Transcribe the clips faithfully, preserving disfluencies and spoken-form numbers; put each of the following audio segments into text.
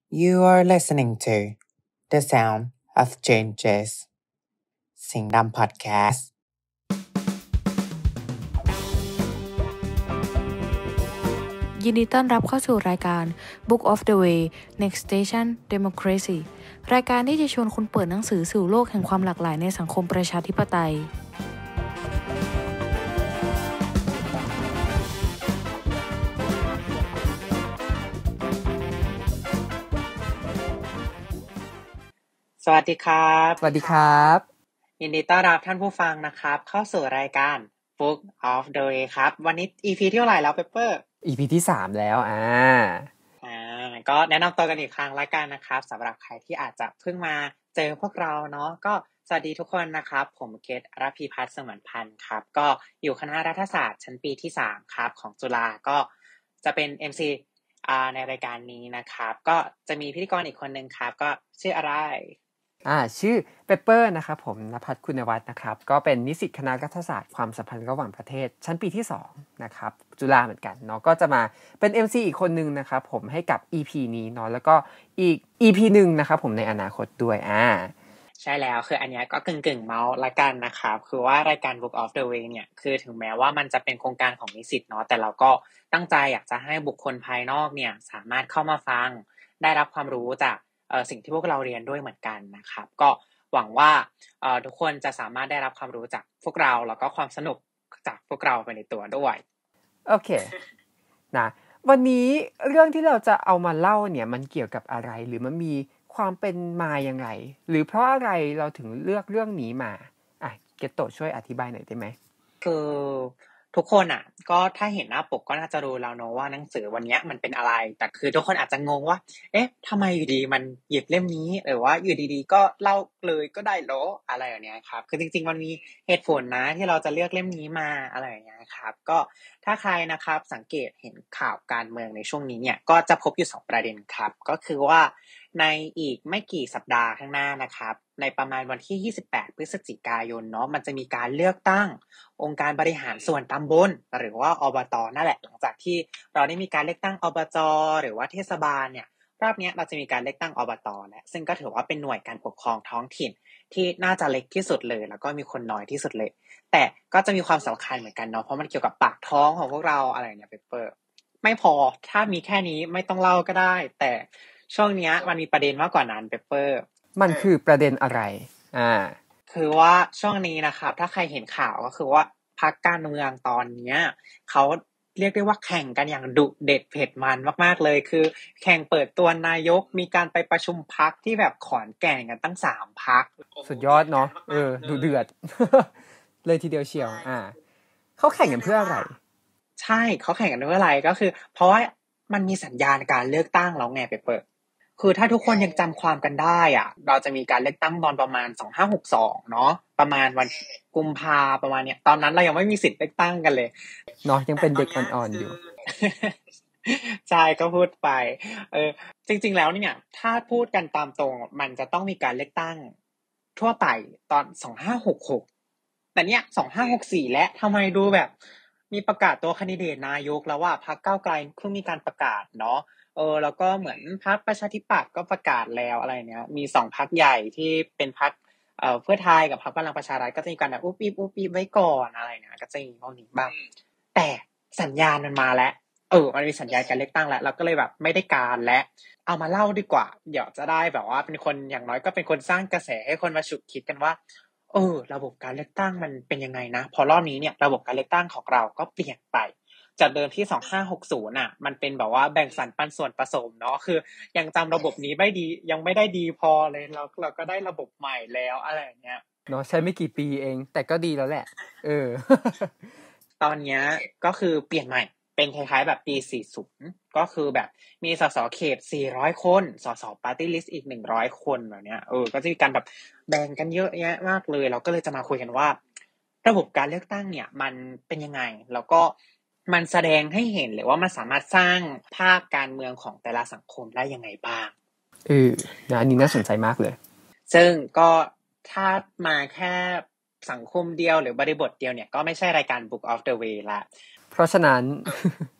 You are listening to The Sound of Changes เสียงดำ Podcast ยินดีต้อนรับเข้าสู่รายการ Book of the Way Next Station Democracy รายการที่จะชวนคุณเปิดหนังสือสู่โลกแห่งความหลากหลายในสังคมประชาธิปไตยสวัสดีครับสวัสดีครับยินดีต้อนรับท่านผู้ฟังนะครับเข้าสู่รายการ Book of the Way ครับวันนี้ อี พี ที่เท่าไหร่แล้วเปเปอร์อี พี ที่สามแล้วอ่าอ่าก็แนะนำตัวกันอีกครั้งละกันนะครับสำหรับใครที่อาจจะเพิ่งมาเจอพวกเราเนาะก็สวัสดีทุกคนนะครับผมเกตรพีพัฒน์เสมือนพันธ์ครับก็อยู่คณะรัฐศาสตร์ชั้นปีที่สามครับของจุฬาก็จะเป็น เอ็ม ซี อ่าในรายการนี้นะครับก็จะมีพิธีกรอีกคนนึงครับก็ชื่ออะไรอ่าชื่อเปเปอร์นะครับผมณภัทรคุณวัฒน์นะครับก็เป็นนิสิตคณะรัฐศาสตร์ความสัมพันธ์ระหว่างประเทศชั้นปีที่สองนะครับจุฬาเหมือนกันเนาะก็จะมาเป็น เอ็ม ซี อีกคนนึงนะครับผมให้กับ อี พี นี้เนาะแล้วก็อีก อี พี นึงนะครับผมในอนาคตด้วยอ่าใช่แล้วคืออันนี้ก็กึ่งๆเมาส์ละกันนะครับคือว่ารายการ Book of the Way เนี่ยคือถึงแม้ว่ามันจะเป็นโครงการของนิสิตเนาะแต่เราก็ตั้งใจอยากจะให้บุคคลภายนอกเนี่ยสามารถเข้ามาฟังได้รับความรู้จากเอ่อสิ่งที่พวกเราเรียนด้วยเหมือนกันนะครับก็หวังว่าเอ่อทุกคนจะสามารถได้รับความรู้จากพวกเราแล้วก็ความสนุกจากพวกเราไปในตัวด้วยโอเคนะวันนี้เรื่องที่เราจะเอามาเล่าเนี่ยมันเกี่ยวกับอะไรหรือมันมีความเป็นมายังไงหรือเพราะอะไรเราถึงเลือกเรื่องนี้มาอ่ะเกตโตะช่วยอธิบายหน่อยได้ไหมคือทุกคนอ่ะก็ถ้าเห็นหน้าปกก็น่าจะรู้แล้วเนอะว่าหนังสือวันนี้มันเป็นอะไรแต่คือทุกคนอาจจะงงว่าเอ๊ะทำไมอยู่ดีมันหยิบเล่มนี้หรือว่าอยู่ดีๆก็เล่าเลยก็ได้เหรออะไรอย่างเงี้ยครับคือจริงๆมันมีเหตุผลนะที่เราจะเลือกเล่มนี้มาอะไรอย่างเงี้ยครับก็ถ้าใครนะครับสังเกตเห็นข่าวการเมืองในช่วงนี้เนี่ยก็จะพบอยู่สองประเด็นครับก็คือว่าในอีกไม่กี่สัปดาห์ข้างหน้านะครับในประมาณวันที่ยี่สิบแปดพฤศจิกายนเนาะมันจะมีการเลือกตั้งองค์การบริหารส่วนตำบลหรือว่าอบต.นั่นแหละหลังจากที่เราได้มีการเลือกตั้งอบจ.หรือว่าเทศบาลเนี่ยรอบนี้เราจะมีการเลือกตั้งอบต.แล้วซึ่งก็ถือว่าเป็นหน่วยการปกครองท้องถิ่นที่น่าจะเล็กที่สุดเลยแล้วก็มีคนน้อยที่สุดเลยแต่ก็จะมีความสำคัญเหมือนกันเนาะเพราะมันเกี่ยวกับปากท้องของพวกเราอะไรเนี่ยเปเปอร์ไม่พอถ้ามีแค่นี้ไม่ต้องเล่าก็ได้แต่ช่วงนี้มันมีประเด็นมากกว่านั้นเปเปอร์มันคือประเด็นอะไรอ่าคือว่าช่วงนี้นะครับถ้าใครเห็นข่าวก็คือว่าพรรคการเมืองตอนนี้เขาเรียกได้ว่าแข่งกันอย่างดุเด็ดเผ็ดมันมากๆเลยคือแข่งเปิดตัวนายกมีการไปประชุมพรรคที่แบบขอนแก่นกันตั้งสามพรรคสุดยอดเนาะเออดุเดือด เลยทีเดียวเชียวอ่าเขาแข่งกันเพื่ออะไรใช่เขาแข่งกันเพื่ออะไรก็คือเพราะว่ามันมีสัญญาณการเลือกตั้งแล้วไงเปเปอร์คือถ้าทุกคนยังจำความกันได้อ่ะเราจะมีการเลือกตั้งตอนประมาณสองพันห้าร้อยหกสิบสองเนาะประมาณวันกุมภาประมาณเนี้ยตอนนั้นเรายังไม่มีสิทธิ์เลือกตั้งกันเลยเนาะยังเป็นเด็กอ่อนๆอยู่ใช่ก็พูดไปเออจริงๆแล้วเนี่ยถ้าพูดกันตามตรงมันจะต้องมีการเลือกตั้งทั่วไปตอนสองพันห้าร้อยหกสิบหกแต่เนี้ยสองพันห้าร้อยหกสิบสี่และทำไมดูแบบมีประกาศตัวแคนดิเดตนายกแล้วว่าพรรคก้าวไกลเพิ่งมีการประกาศเนาะเออแล้วก็เหมือนพรรคประชาธิปัตย์ก็ประกาศแล้วอะไรเนี้ยมีสองพรรคใหญ่ที่เป็นพรรคเอ่อเพื่อไทยกับพรรคพลังประชารัฐก็จะมีการแบบอุ๊บอิ๊บอุ๊บอิ๊บไว้ก่อนอะไรเนี้ยก็จะมีพวกนี้บ้างแต่สัญญาณมันมาแล้วเออมันมีสัญญาณการเลือกตั้งแล้วเราก็เลยแบบไม่ได้การและเอามาเล่าดีกว่าเดี๋ยวจะได้แบบว่าเป็นคนอย่างน้อยก็เป็นคนสร้างกระแสให้คนมาฉุกคิดกันว่าเออระบบการเลือกตั้งมันเป็นยังไงนะพอรอบนี้เนี่ยระบบการเลือกตั้งของเราก็เปลี่ยนไปจากเดิมที่สองพันห้าร้อยหกสิบน่ะมันเป็นแบบว่าแบ่งสรรปันส่วนผสมเนาะคือยังจำระบบนี้ไม่ดียังไม่ได้ดีพอเลยเราเราก็ได้ระบบใหม่แล้วอะไรอย่างเงี้ยเนาะใช้ไม่กี่ปีเองแต่ก็ดีแล้วแหละเออตอนนี้ก็คือเปลี่ยนใหม่เป็นคล้ายๆแบบปีสี่สิบก็คือแบบมีสสเขตสี่ร้อยคนสสปาร์ตี้ลิสต์อีกหนึ่งร้อยคนแบบเนี้ยเออก็จะมีการแบบแบ่งกันเยอะแยะมากเลยเราก็เลยจะมาคุยกันว่าระบบการเลือกตั้งเนี่ยมันเป็นยังไงแล้วก็มันแสดงให้เห็นหรือว่ามันสามารถสร้างภาพการเมืองของแต่ละสังคมได้ยังไงบ้างเออนะอันนี้น่าสนใจมากเลยซึ่งก็ถ้ามาแค่สังคมเดียวหรือบริบทเดียวเนี่ยก็ไม่ใช่รายการ Book of the Way ละเพราะฉะนั้นเพ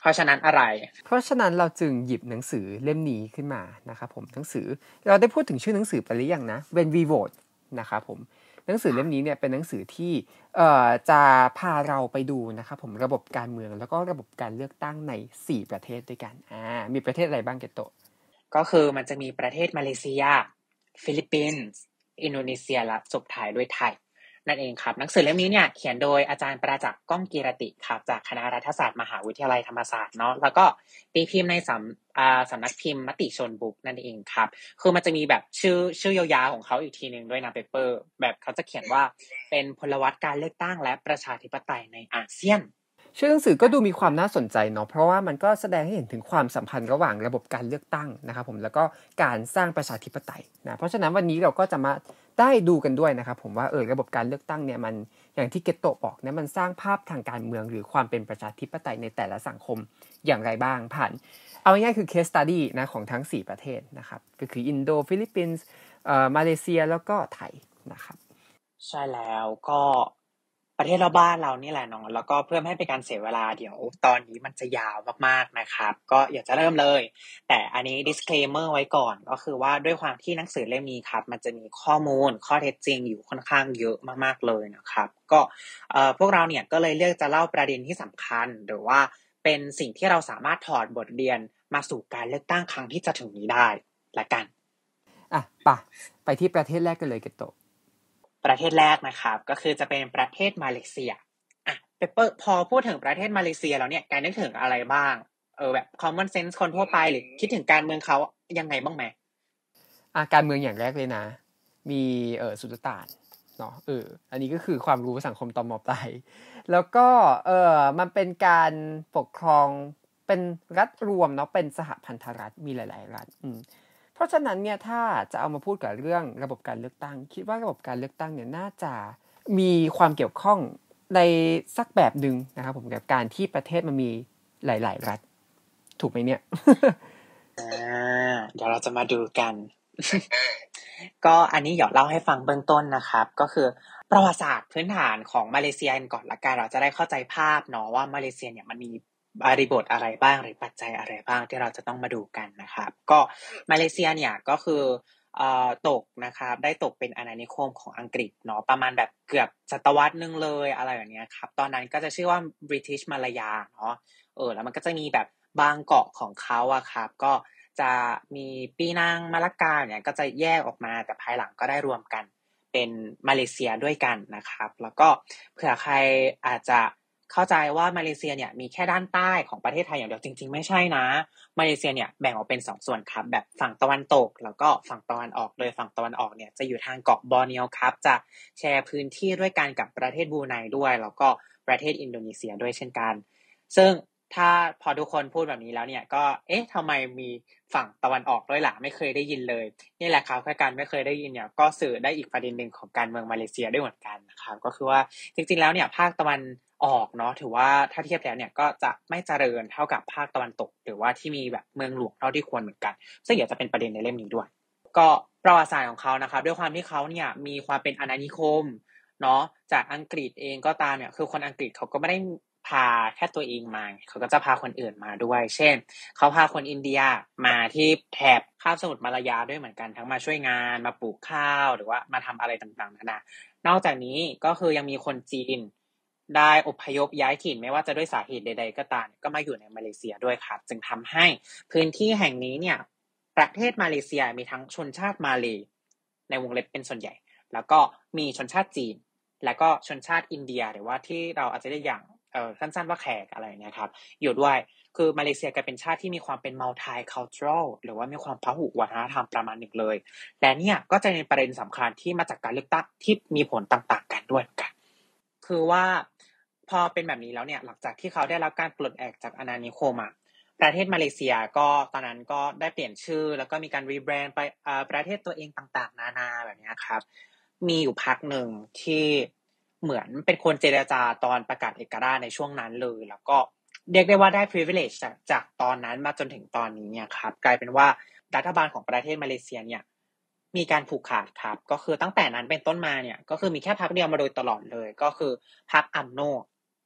ราะฉะนั้นอะไรเพราะฉะนั้นเราจึงหยิบหนังสือเล่มนี้ขึ้นมานะครับผมหนังสือเราได้พูดถึงชื่อหนังสือไปหรือยังนะ When We Vote นะครับผมหนังสือเล่มนี้เนี่ยเป็นหนังสือที่เอ่อจะพาเราไปดูนะครับผมระบบการเมืองแล้วก็ระบบการเลือกตั้งในสี่ประเทศด้วยกันอ่ามีประเทศอะไรบ้างเกตโตะก็คือมันจะมีประเทศมาเลเซียฟิลิปปินส์อินโดนีเซียและจบท้ายด้วยไทยนั่นเองครับหนังสือเล่มนี้เนี่ยเขียนโดยอาจารย์ประจักษ์ก้องกีรติครับจากคณะรัฐศาสตร์มหาวิทยาลัยธรรมศาสตร์เนาะแล้วก็ตีพิมพ์ในสำอ่าสำนักพิมพ์มติชนบุ๊กนั่นเองครับคือมันจะมีแบบชื่อชื่อยาวๆของเขาอีกทีนึงด้วยนะเปเปอร์แบบเขาจะเขียนว่าเป็นพลวัตการเลือกตั้งและประชาธิปไตยในอาเซียนชื่อหนังสือก็ดูมีความน่าสนใจเนาะเพราะว่ามันก็แสดงให้เห็นถึงความสัมพันธ์ระหว่างระบบการเลือกตั้งนะครับผมแล้วก็การสร้างประชาธิปไตยนะเพราะฉะนั้นวันนี้เราก็จะมาได้ดูกันด้วยนะครับผมว่าเออระบบการเลือกตั้งเนี่ยมันอย่างที่เกตโตะบอกเนี่ยมันสร้างภาพทางการเมืองหรือความเป็นประชาธิปไตยในแต่ละสังคมอย่างไรบ้างผ่านเอาง่ายๆคือ case study นะของทั้งสี่ประเทศนะครับก็คืออินโดฟิลิปปินส์เอ่อมาเลเซียแล้วก็ไทยนะครับใช่แล้วก็ประเทศรอบบ้านเรานี่แหละเนาะแล้วก็เพื่อไม่ให้เป็นการเสียเวลาเดี๋ยวตอนนี้มันจะยาวมากๆนะครับก็อยากจะเริ่มเลยแต่อันนี้ disclaimer ไว้ก่อนก็คือว่าด้วยความที่หนังสือเล่มนี้ครับมันจะมีข้อมูลข้อเท็จจริงอยู่ค่อนข้างเยอะมากๆเลยนะครับก็เอ่อพวกเราเนี่ยก็เลยเลือกจะเล่าประเด็นที่สำคัญหรือว่าเป็นสิ่งที่เราสามารถถอดบทเรียนมาสู่การเลือกตั้งครั้งที่จะถึงนี้ได้ละกันอ่ะป่ะไปที่ประเทศแรกกันเลยเกตโตะประเทศแรกนะครับก็คือจะเป็นประเทศมาเลเซียอ่ะเปเปอร์พอพูดถึงประเทศมาเลเซียแล้วเนี่ยการนึกถึงอะไรบ้างเออแบบ common sense คนทั่วไปหรือคิดถึงการเมืองเขายังไงบ้างไหมอ่ะการเมืองอย่างแรกเลยนะมีเออสุลต่านเนาะเอออันนี้ก็คือความรู้สังคมตอนม.ปลายแล้วก็เออมันเป็นการปกครองเป็นรัฐรวมเนาะเป็นสหพันธรัฐมีหลายๆรัฐอืมเพราะฉะนั้นเนี่ยถ้าจะเอามาพูดกับเรื่องระบบการเลือกตั้งคิดว่าระบบการเลือกตั้งเนี่ยน่าจะมีความเกี่ยวข้องในสักแบบนึงนะครับผมกับการที่ประเทศมันมีหลายๆรัฐถูกไหมเนี่ยอ่าเดี๋ยวเราจะมาดูกัน ก็อันนี้เดี๋ยวเล่าให้ฟังเบื้องต้นนะครับก็คือประวัติศาสตร์พื้นฐานของมาเลเซียก่อนละกันเราจะได้เข้าใจภาพเนาะว่ามาเลเซียเนี่ยมันมีบริบทอะไรบ้างหรือปัจจัยอะไรบ้างที่เราจะต้องมาดูกันนะครับก็มาเลเซียเนี่ยก็คือเอ่อตกนะครับได้ตกเป็นอาณานิคมของอังกฤษเนาะประมาณแบบเกือบศตวรรษนึงเลยอะไรแบบนี้ครับตอนนั้นก็จะชื่อว่า British Malaya เนาะเออแล้วมันก็จะมีแบบบางเกาะของเขาอะครับก็จะมีปีนังมาละกาเนี่ยก็จะแยกออกมาแต่ภายหลังก็ได้รวมกันเป็นมาเลเซียด้วยกันนะครับแล้วก็เผื่อใครอาจจะเข้าใจว่ามาเลเซียเนี่ยมีแค่ด้านใต้ของประเทศไทยอย่างเดียวจริงๆไม่ใช่นะมาเลเซียเนี่ยแบ่งออกเป็นสองส่วนครับแบบฝั่งตะวันตกแล้วก็ฝั่งตะวันออกโดยฝั่งตะวันออกเนี่ยจะอยู่ทางเกาะบอร์เนียวครับจะแชร์พื้นที่ด้วยกันกับประเทศบรูไนด้วยแล้วก็ประเทศอินโดนีเซียด้วยเช่นกันซึ่งถ้าพอทุกคนพูดแบบนี้แล้วเนี่ยก็เอ๊ะทำไมมีฝั่งตะวันออกด้วยล่ะไม่เคยได้ยินเลยนี่แหละครับแค่การไม่เคยได้ยินเนี่ยก็สื่อได้อีกประเด็นนึงของการเมืองมาเลเซียด้วยเหมือนกันนะครับก็คือว่าจริงๆแล้วเนี่ยภาคตะวันออกเนาะถือว่าถ้าเทียบแล้วเนี่ยก็จะไม่เจริญเท่ากับภาคตะวันตกหรือว่าที่มีแบบเมืองหลวงเท่าที่ควรเหมือนกันซึ่งเดี๋ยวจะเป็นประเด็นในเล่มนี้ด้วยก็ประวัติศาสตร์ของเขานะครับด้วยความที่เขาเนี่ยมีความเป็นอาณานิคมเนาะจากอังกฤษเองก็ตามเนี่ยคือคนอังกฤษเขาก็ไม่ได้พาแค่ตัวเองมาเขาก็จะพาคนอื่นมาด้วยเช่นเขาพาคนอินเดียมาที่แถบคาบสมุทรมาลายาด้วยเหมือนกันทั้งมาช่วยงานมาปลูกข้าวหรือว่ามาทำอะไรต่างๆนานานอกจากนี้ก็คือยังมีคนจีนได้อพยพย้ายถิ่นไม่ว่าจะด้วยสาเหตุใดๆก็ตามก็มาอยู่ในมาเลเซียด้วยครับจึงทำให้พื้นที่แห่งนี้เนี่ยประเทศมาเลเซียมีทั้งชนชาติมาเลย์ในวงเล็บเป็นส่วนใหญ่แล้วก็มีชนชาติจีนแล้วก็ชนชาติอินเดียหรือว่าที่เราอาจจะได้อย่างเอ่อสั้นๆว่าแขกอะไรเนี่ยครับอยู่ด้วยคือมาเลเซียกลายเป็นชาติที่มีความเป็น multicultural หรือว่ามีความพหุวัฒนธรรมประมาณหนึ่งเลยและเนี่ยก็จะเป็นประเด็นสำคัญที่มาจากการเลือกตั้งที่มีผลต่างๆกันด้วยกันคือว่าพอเป็นแบบนี้แล้วเนี่ยหลังจากที่เขาได้รับการปลดแอกจากอาณานิคมอ่ะประเทศมาเลเซียก็ตอนนั้นก็ได้เปลี่ยนชื่อแล้วก็มีการรีแบรนด์ไปเอ่อประเทศตัวเองต่างๆนานาแบบนี้ครับมีอยู่พักหนึ่งที่เหมือนเป็นคนเจรจาตอนประกาศเอกราชในช่วงนั้นเลยแล้วก็เรียกได้ว่าได้ privilege จากจากตอนนั้นมาจนถึงตอนนี้เนี่ยครับกลายเป็นว่ารัฐบาลของประเทศมาเลเซียเนี่ยมีการผูกขาดครับก็คือตั้งแต่นั้นเป็นต้นมาเนี่ยก็คือมีแค่พรรคเดียวมาโดยตลอดเลยก็คือพรรคอัมโน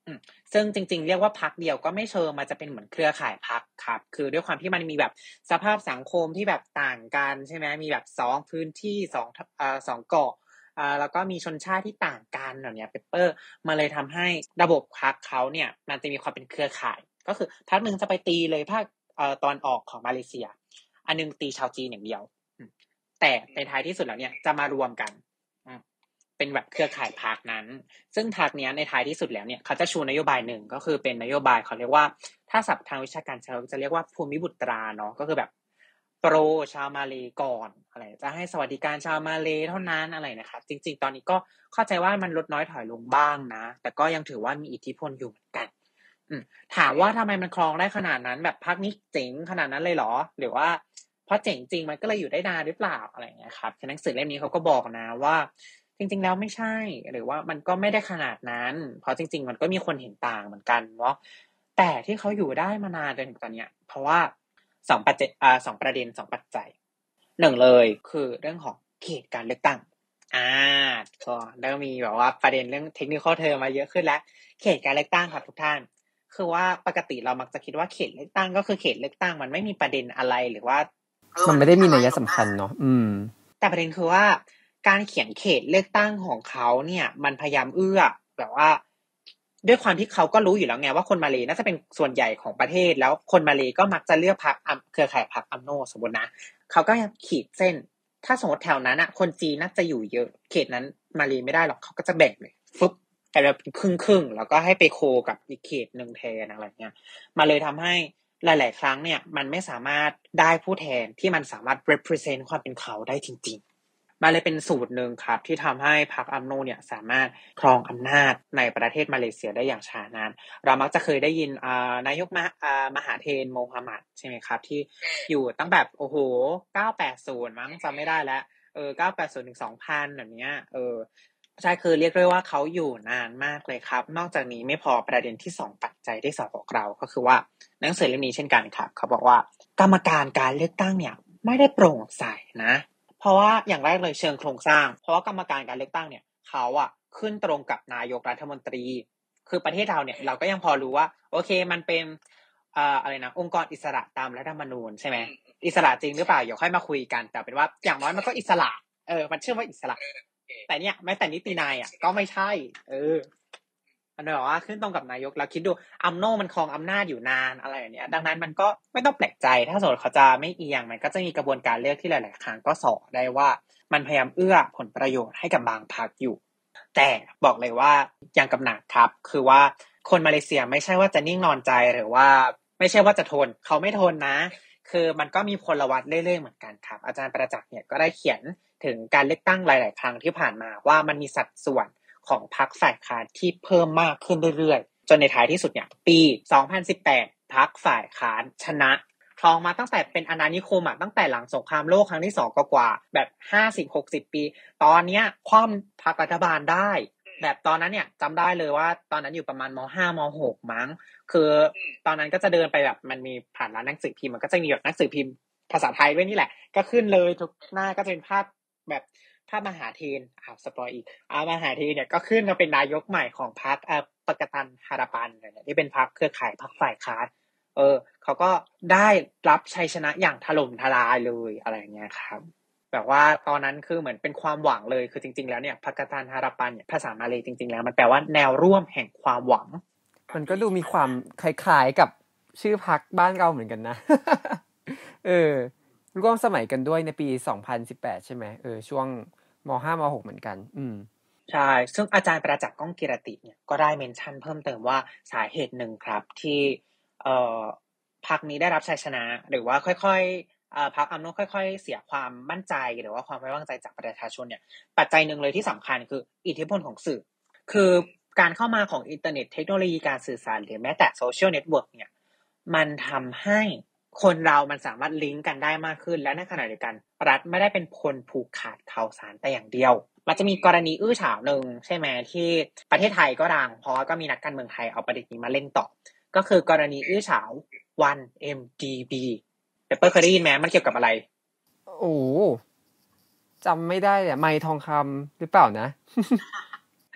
ซึ่งจริงๆเรียกว่าพรรคเดียวก็ไม่เชิงมันจะเป็นเหมือนเครือข่ายพรรคครับคือด้วยความที่มันมีแบบสภาพสังคมที่แบบต่างกันใช่ไหมมีแบบสองพื้นที่สองเอ่อสองเกาะอ่าแล้วก็มีชนชาติที่ต่างกันแบบเนี้ยเปเปอร์มาเลยทำให้ระบบพรรคเขาเนี่ยมันจะมีความเป็นเครือข่ายก็คือพรรคนึงจะไปตีเลยภาคเอ่อตอนออกของมาเลเซียอันนึงตีชาวจีนอย่างเดียวแต่ในท้ายที่สุดแล้วเนี่ยจะมารวมกันเป็นแบบเครือข่ายพรรคนั้นซึ่งพรรคเนี้ยในท้ายที่สุดแล้วเนี่ยเขาจะชูนโยบายหนึ่งก็คือเป็นนโยบายเขาเรียกว่าถ้าศัพท์ทางวิชาการเขาจะเรียกว่าภูมิบุตราเนาะก็คือแบบโปรชาวมาเลก่อนอะไรจะให้สวัสดิการชาวมาเลเท่านั้นอะไรนะครับจริงๆตอนนี้ก็เข้าใจว่ามันลดน้อยถอยลงบ้างนะแต่ก็ยังถือว่ามีอิทธิพลอยู่เหมือนกันถามว่าทำไมมันครองได้ขนาดนั้นแบบพรรคนี้เจ๋งขนาดนั้นเลยเหรอหรือว่าเพราะเจ๋งจริงมันก็เลยอยู่ได้นานหรือเปล่าอะไรอย่างเงี้ยครับหนังสือเล่มนี้เขาก็บอกนะว่าจริงๆแล้วไม่ใช่หรือว่ามันก็ไม่ได้ขนาดนั้นเพราะจริงๆมันก็มีคนเห็นต่างเหมือนกันเนาะแต่ที่เขาอยู่ได้มานานจนถึงตอนเนี้ยเพราะว่าสองปัจจัยอ่าสองประเด็นสองปัจจัยหนึ่งเลยคือเรื่องของเขตการเลือกตั้งอ่าก็เริ่มมีแบบว่าประเด็นเรื่องเทคนิคเทอมมาเยอะขึ้นแล้วเขตการเลือกตั้งครับทุกท่านคือว่าปกติเรามักจะคิดว่าเขตเลือกตั้งก็คือเขตเลือกตั้งมันไม่มีประเด็นอะไรหรือว่ามันไม่ได้มีนัยสำคัญเนาะอืมแต่ประเด็นคือว่าการเขียนเขตเลือกตั้งของเขาเนี่ยมันพยายามเอื้อแบบว่าด้วยความที่เขาก็รู้อยู่แล้วไงว่าคนมาเลน่าจะเป็นส่วนใหญ่ของประเทศแล้วคนมาเลก็มักจะเลือกพรรคเครือข่ายพรรคอัมโนสมมตินะเขาก็ขีดเส้นถ้าสมมติแถวนั้นอ่ะคนจีนน่าจะอยู่เยอะเขตนั้นมาเลไม่ได้หรอกเขาก็จะแบ่งเลยฟึบแต่แบบครึ่งๆแล้วก็ให้ไปโคกับอีกเขตนึงแทนอะไรเงี้ยมาเลยทำให้หลายๆครั้งเนี่ยมันไม่สามารถได้ผู้แทนที่มันสามารถ represent ความเป็นเขาได้จริงๆมาเลยเป็นสูตรหนึ่งครับที่ทำให้พรรคอัมโนเนี่ยสามารถครองอำนาจในประเทศมาเลเซียได้อย่างช้านานเรามักจะเคยได้ยินอ่านายกมหามหาเทนโมฮัมหมัดใช่ไหมครับที่อยู่ตั้งแบบโอ้โหเก้าแปดศูนย์มั้งจำไม่ได้แล้วเออเก้าแปดศูนย์ถึงสองพันแบบเนี้ยเออใช่คือเรียกได้ว่าเขาอยู่นานมากเลยครับนอกจากนี้ไม่พอประเด็นที่สองปัจจัยที่สองบอกเราก็คือว่าหนังสือเล่มนี้เช่นกันครับเขาบอกว่ากรรมการการเลือกตั้งเนี่ยไม่ได้โปร่งใสนะเพราะว่าอย่างแรกเลยเชิงโครงสร้างเพราะว่ากรรมการการเลือกตั้งเนี่ยเขาอ่ะขึ้นตรงกับนายกรัฐมนตรีคือประเทศเราเนี่ยเราก็ยังพอรู้ว่าโอเคมันเป็นอ่าอะไรนะองค์กรอิสระตามรัฐธรรมนูญใช่ไหมอิสระจริงหรือเปล่าเดี๋ยวค่อยมาคุยกันแต่เป็นว่าอย่างน้อยมันก็อิสระเออมันชื่อว่าอิสระแต่เนี่ยแม้แต่นิตินายอ่ะก็ไม่ใช่เออมันบอกว่าขึ้นตรงกับนายกแล้วคิดดูอัมโนมันครองอำนาจอยู่นานอะไรอย่างเนี้ยดังนั้นมันก็ไม่ต้องแปลกใจถ้าสมมติเขาจะไม่เอียงมันก็จะมีกระบวนการเลือกที่หลายๆครั้งก็สอได้ว่ามันพยายามเอื้อผลประโยชน์ให้กับบางพรรคอยู่แต่บอกเลยว่ายังกำหนักครับคือว่าคนมาเลเซียไม่ใช่ว่าจะนิ่งนอนใจหรือว่าไม่ใช่ว่าจะทนเขาไม่ทนนะคือมันก็มีพลวัตเรื่อยๆเหมือนกันครับอาจารย์ประจักษ์เนี่ยก็ได้เขียนถึงการเลือกตั้งหลายๆครั้งที่ผ่านมาว่ามันมีสัดส่วนของพรรคฝ่ายค้านที่เพิ่มมากขึ้นเรื่อยๆจนในท้ายที่สุดเนี่ยปีสองพันสิบแปดพรรคฝ่ายค้านชนะครองมาตั้งแต่เป็นอาณานิคมอ่ะตั้งแต่หลังสงครามโลกครั้งที่สองก็กว่าแบบ ห้าสิบหกสิบ ปีตอนเนี้ยคว่ำพรรครัฐบาลได้แบบตอนนั้นเนี่ยจำได้เลยว่าตอนนั้นอยู่ประมาณม.ห้า ม.หก มั้งคือตอนนั้นก็จะเดินไปแบบมันมีผ่านร้านหนังสือพิมพ์มันก็จะมีแบบหนังสือพิมพ์ภาษาไทยด้วยนี่แหละก็ขึ้นเลยทุกหน้าก็จะเป็นภาพแบบภาพมหาเทนอ้าวสปอยอีกอ่ามหาเทนเนี่ยก็ขึ้นมาเป็นนายกใหม่ของพรรคเอ่อปกตันฮาราปันเนี่ยที่เป็นพรรคเครือข่ายพรรคฝ่ายค้านเออเขาก็ได้รับชัยชนะอย่างถล่มทลายเลยอะไรอย่างเงี้ยครับแบบว่าตอนนั้นคือเหมือนเป็นความหวังเลยคือจริงๆแล้วเนี่ยปกตันฮาราปันเนี่ยภาษามาเลย์จริงๆแล้วมันแปลว่าแนวร่วมแห่งความหวังมันก็ดูมีความคล้ายๆกับชื่อพรรคบ้านเราเหมือนกันนะ เออร่วมสมัยกันด้วยในปีสองพันสิบแปดใช่ไหมเออช่วงม.ห้า ม.หก เหมือนกันอืมใช่ซึ่งอาจารย์ประจักษ์ก้องกิรติเนี่ยก็ได้เมนชั่นเพิ่มเติมว่าสาเหตุหนึ่งครับที่เอ่อพรรคนี้ได้รับชัยชนะหรือว่าค่อยๆเอ่อพรรคอัมโนค่อยๆเสียความมั่นใจหรือว่าความไว้วางใจจากประชาชนเนี่ยปัจจัยหนึ่งเลยที่สำคัญคืออิทธิพลของสื่อคือการเข้ามาของอินเทอร์เน็ตเทคโนโลยีการสื่อสารหรือแม้แต่โซเชียลเน็ตเวิร์กเนี่ยมันทำให้คนเรามันสามารถลิงก์กันได้มากขึ้นและในขณะเดียวกันรัฐไม่ได้เป็นคนผูกขาดข่าวสารแต่อย่างเดียวมันจะมีกรณีอื้อฉาวหนึ่งใช่ไหมที่ประเทศไทยก็ดังเพราะว่าก็มีนักการเมืองไทยเอาประเด็นนี้มาเล่นต่อก็คือกรณีอื้อฉาว วัน เอ็ม ดี บี เปเปอร์เคยได้ยินไหมมันเกี่ยวกับอะไรโอ้จำไม่ได้เลยไมค์ทองคำหรือเปล่านะ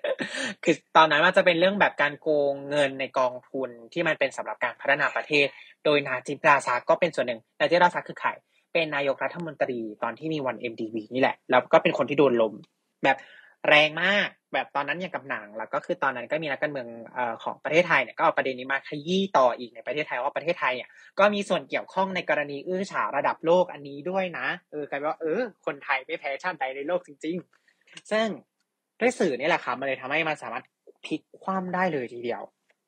คือตอนนั้นมันจะเป็นเรื่องแบบการโกงเงินในกองทุนที่มันเป็นสำหรับการพัฒนาประเทศโดยนาจิปราซากก็เป็นส่วนหนึ่งนาจิปราซากคือใครเป็นนายกรัฐมนตรีตอนที่มีวัน เอ็ม ที วี นี่แหละแล้วก็เป็นคนที่โดนล้มแบบแรงมากแบบตอนนั้นอย่างกับหนังแล้วก็คือตอนนั้นก็มีนักการเมืองเอ่อของประเทศไทยเนี่ยก็เอาประเด็นนี้มาขยี้ต่ออีกในประเทศไทยว่าประเทศไทยเนี่ยก็มีส่วนเกี่ยวข้องในกรณีอื้อฉาวระดับโลกอันนี้ด้วยนะเออกลายเป็นว่าเออคนไทยไม่แพ้ชาติใดในโลกจริงๆซึ่งด้วยสื่อนี่แหละครับมันเลยทำให้มันสามารถพลิกคว่ำได้เลยทีเดียว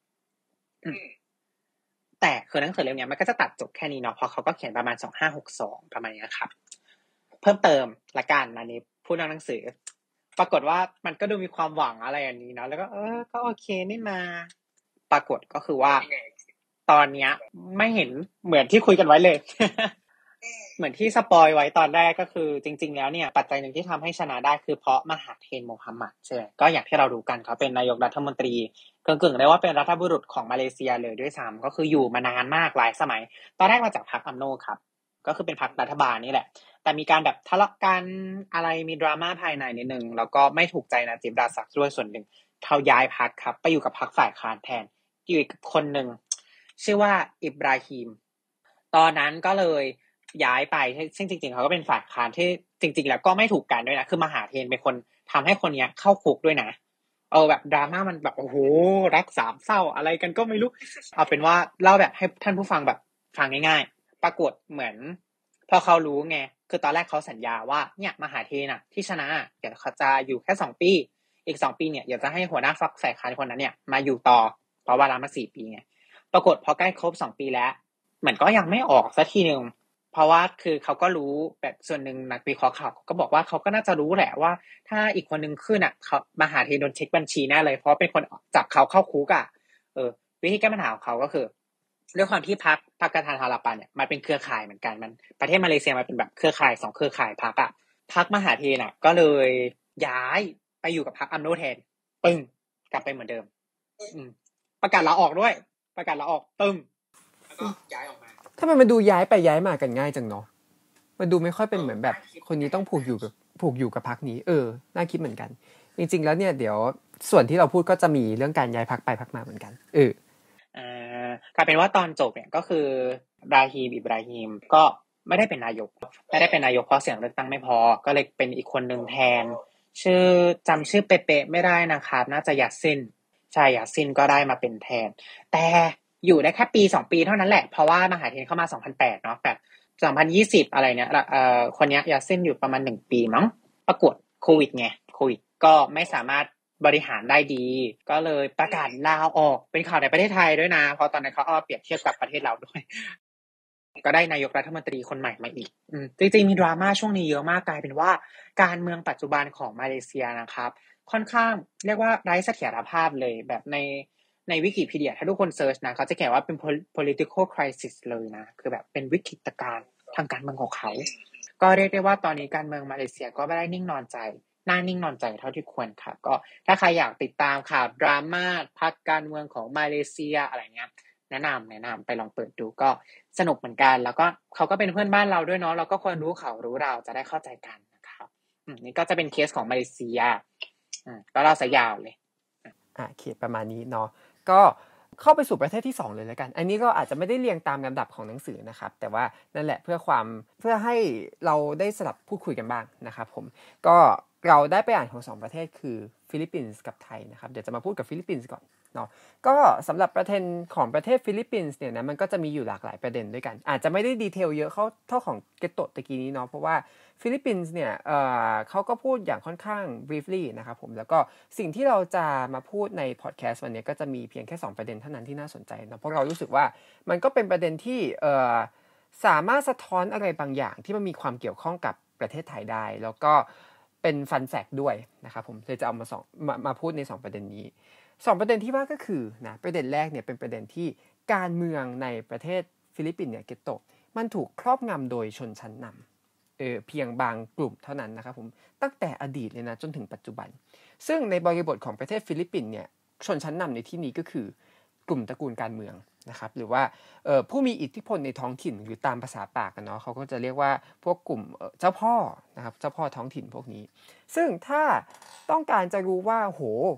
แต่คือหนังสือเล่มนี้มันก็จะตัดจบแค่นี้เนาะเพราะเขาก็เขียนประมาณสองพันห้าร้อยหกสิบสองประมาณนี้ครับเพิ่มเติมละกันอันนี้พูดในหนังสือปรากฏว่ามันก็ดูมีความหวังอะไรอย่างนี้เนาะแล้วก็เออก็โอเคนี่มาปรากฏก็คือว่าตอนเนี้ยไม่เห็นเหมือนที่คุยกันไว้เลย เหมือนที่สปอยไว้ตอนแรกก็คือจริงๆแล้วเนี่ยปัจจัยหนึ่งที่ทำให้ชนะได้คือเพราะมหาเทนโมฮัมหมัดใช่ไหมก็อย่างที่เรารู้กันเขาเป็นนายกรัฐมนตรีกึ่งๆได้ว่าเป็นรัฐบุรุษของมาเลเซียเลยด้วยซ้ำก็คืออยู่มานานมากหลายสมัยตอนแรกมาจากพรรคอัมโนครับก็คือเป็นพรรครัฐบาลนี่แหละแต่มีการแบบทะเลาะกันอะไรมีดราม่าภายในนิดนึงแล้วก็ไม่ถูกใจนาจิบราซักด้วยส่วนหนึ่งเขาย้ายพรรคครับไปอยู่กับพรรคฝ่ายค้านแทนอยู่กับคนนึงชื่อว่าอิบราฮิมตอนนั้นก็เลยย้ายไปซึ่งจริงๆเขาก็เป็นฝ่ายค้านที่จริงๆแล้วก็ไม่ถูกกันด้วยนะคือมหาเทนเป็นคนทำให้คนเนี้ยเข้าคุกด้วยนะเออแบบดราม่ามันแบบโอ้โหรักสามเศร้าอะไรกันก็ไม่รู้เอาเป็นว่าเล่าแบบให้ท่านผู้ฟังแบบฟังง่ายๆปรากฏเหมือนพอเขารู้ไงคือตอนแรกเขาสัญญาว่าเนี่ยมหาเทนน่ะที่ชนะเดี๋ยวเขาจะอยู่แค่สองปีอีกสองปีเนี่ยอยากจะให้หัวหน้าฝักฝ่ายค้านคนนั้นเนี่ยมาอยู่ต่อเพราะว่ารับมาสี่ปีไงปรากฏพอใกล้ครบสองปีแล้วเหมือนก็ยังไม่ออกสักทีนึงเพราะว่าคือเขาก็รู้แบบส่วนหนึ่งนักวิเคราะห์ข่าวก็บอกว่าเขาก็น่าจะรู้แหละว่าถ้าอีกคนนึงขึ้นอ่ะเขามหาเทนโดนเช็คบัญชีแน่เลยเพราะเป็นคนจับเขาเข้าคุกอ่ะเออวิธีแก้ปัญหาของเขาก็คือด้วยความที่พรรคพรรคกฐานฮาราปันเนี่ยมันเป็นเครือข่ายเหมือนกันมันประเทศมาเลเซียมันเป็นแบบเครือข่ายสองเครือข่ายพรรคอ่ะพรรคมหาเทนอ่ะก็เลยย้ายไปอยู่กับพรรคอัมโนแทนปึ้งกลับไปเหมือนเดิมอืมประกาศลาออกด้วยประกาศลาออกตึ้มแล้วก็ย้ายออกมาถ้ามันมาดูย้ายไปย้ายมากันง่ายจังเนาะมันดูไม่ค่อยเป็นเหมือนแบบคนนี้ต้องผูกอยู่กับผูกอยู่กับพรรคนี้เออน่าคิดเหมือนกันจริงๆแล้วเนี่ยเดี๋ยวส่วนที่เราพูดก็จะมีเรื่องการย้ายพรรคไปพรรคมาเหมือนกันเอออ่ากลายเป็นว่าตอนจบเนี่ยก็คือราฮีมอิบราฮิมก็ไม่ได้เป็นนายกไม่ได้เป็นนายกเพราะเสียงเลือกตั้งไม่พอก็เลยเป็นอีกคนนึงแทนชื่อจำชื่อเป๊ะๆไม่ได้นะครับน่าจะยาซินใช่ยาซินก็ได้มาเป็นแทนแต่อยู่ได้แค่ปีสองปีเท่านั้นแหละเพราะว่ามหาเทนเข้ามาสองพันแปดเนาะแบบสองพันยี่สิบอะไรเนี่ยเอ่อคนนี้ยาซินอยู่ประมาณหนึ่งปีมั้งปรากฏโควิดไงโควิดก็ไม่สามารถบริหารได้ดีก็เลยประกาศลาออกเป็นข่าวในประเทศไทยด้วยนะเพราะตอนนั้นเขาเอาเปรียบเทียบกับประเทศเราด้วยก็ได้นายกรัฐมนตรีคนใหม่มาอีกอืมจริงๆมีดราม่าช่วงนี้เยอะมากกลายเป็นว่าการเมืองปัจจุบันของมาเลเซียนะครับค่อนข้างเรียกว่าไร้เสถียรภาพเลยแบบในในวิกิพีเดียถ้าทุกคนเซิร์ชนะเขาจะเขียนว่าเป็น political crisis เลยนะคือแบบเป็นวิกฤตการณ์ทางการเมืองของเขาก็เรียกได้ว่าตอนนี้การเมืองมาเลเซียก็ไม่ได้นิ่งนอนใจน่านิ่งนอนใจเท่าที่ควรครับก็ถ้าใครอยากติดตามข่าวดราม่าพรรคการเมืองของมาเลเซียอะไรเงี้ยแนะนำแนะนำไปลองเปิดดูก็สนุกเหมือนกันแล้วก็เขาก็เป็นเพื่อนบ้านเราด้วยเนาะเราก็ควรรู้เขารู้เราจะได้เข้าใจกันนะครับอืมนี่ก็จะเป็นเคสของมาเลเซียอืมก็เล่าซะยาวเลยอ่ะเคสประมาณนี้เนาะก็เข้าไปสู่ประเทศที่สองเลยแล้วกันอันนี้ก็อาจจะไม่ได้เรียงตามลำดับของหนังสือนะครับแต่ว่านั่นแหละเพื่อความเพื่อให้เราได้สลับพูดคุยกันบ้างนะครับผมก็เราได้ไปอ่านของสองประเทศคือฟิลิปปินส์กับไทยนะครับเดี๋ยวจะมาพูดกับฟิลิปปินส์ก่อนเนาะก็สำหรับประเด็นของประเทศฟิลิปปินส์เนี่ยนะมันก็จะมีอยู่หลากหลายประเด็นด้วยกันอาจจะไม่ได้ดีเทลเยอะเท่าของเกตโตะตะกี้นี้เนาะเพราะว่าฟิลิปปินส์เนี่ยเอ่อเขาก็พูดอย่างค่อนข้าง briefly นะครับผมแล้วก็สิ่งที่เราจะมาพูดในพอดแคสต์วันนี้ก็จะมีเพียงแค่สองประเด็นเท่านั้นที่น่าสนใจนะเพราะเรารู้สึกว่ามันก็เป็นประเด็นที่เอ่อสามารถสะท้อนอะไรบางอย่างที่มันมีความเกี่ยวข้องกับประเทศไทยได้แล้วก็เป็นฟันแฟกต์ด้วยนะครับผมเลยจะเอามาสองมามาพูดในสองประเด็นนี้สองประเด็นที่ว่าก็คือนะประเด็นแรกเนี่ยเป็นประเด็นที่การเมืองในประเทศฟิลิปปินส์เนี่ยเกตโตมันถูกครอบงำโดยชนชั้นนำเออเพียงบางกลุ่มเท่านั้นนะครับผมตั้งแต่อดีตเลยนะจนถึงปัจจุบันซึ่งในบริบทของประเทศฟิลิปปินส์เนี่ยชนชั้นนำในที่นี้ก็คือกลุ่มตระกูลการเมืองนะครับหรือว่าเอ่อผู้มีอิทธิพลในท้องถิ่นหรือตามภาษาปากกันเนาะเขาก็จะเรียกว่าพวกกลุ่มเจ้าพ่อนะครับเจ้าพ่อท้องถิ่นพวกนี้ซึ่งถ้าต้องการจะรู้ว่าโห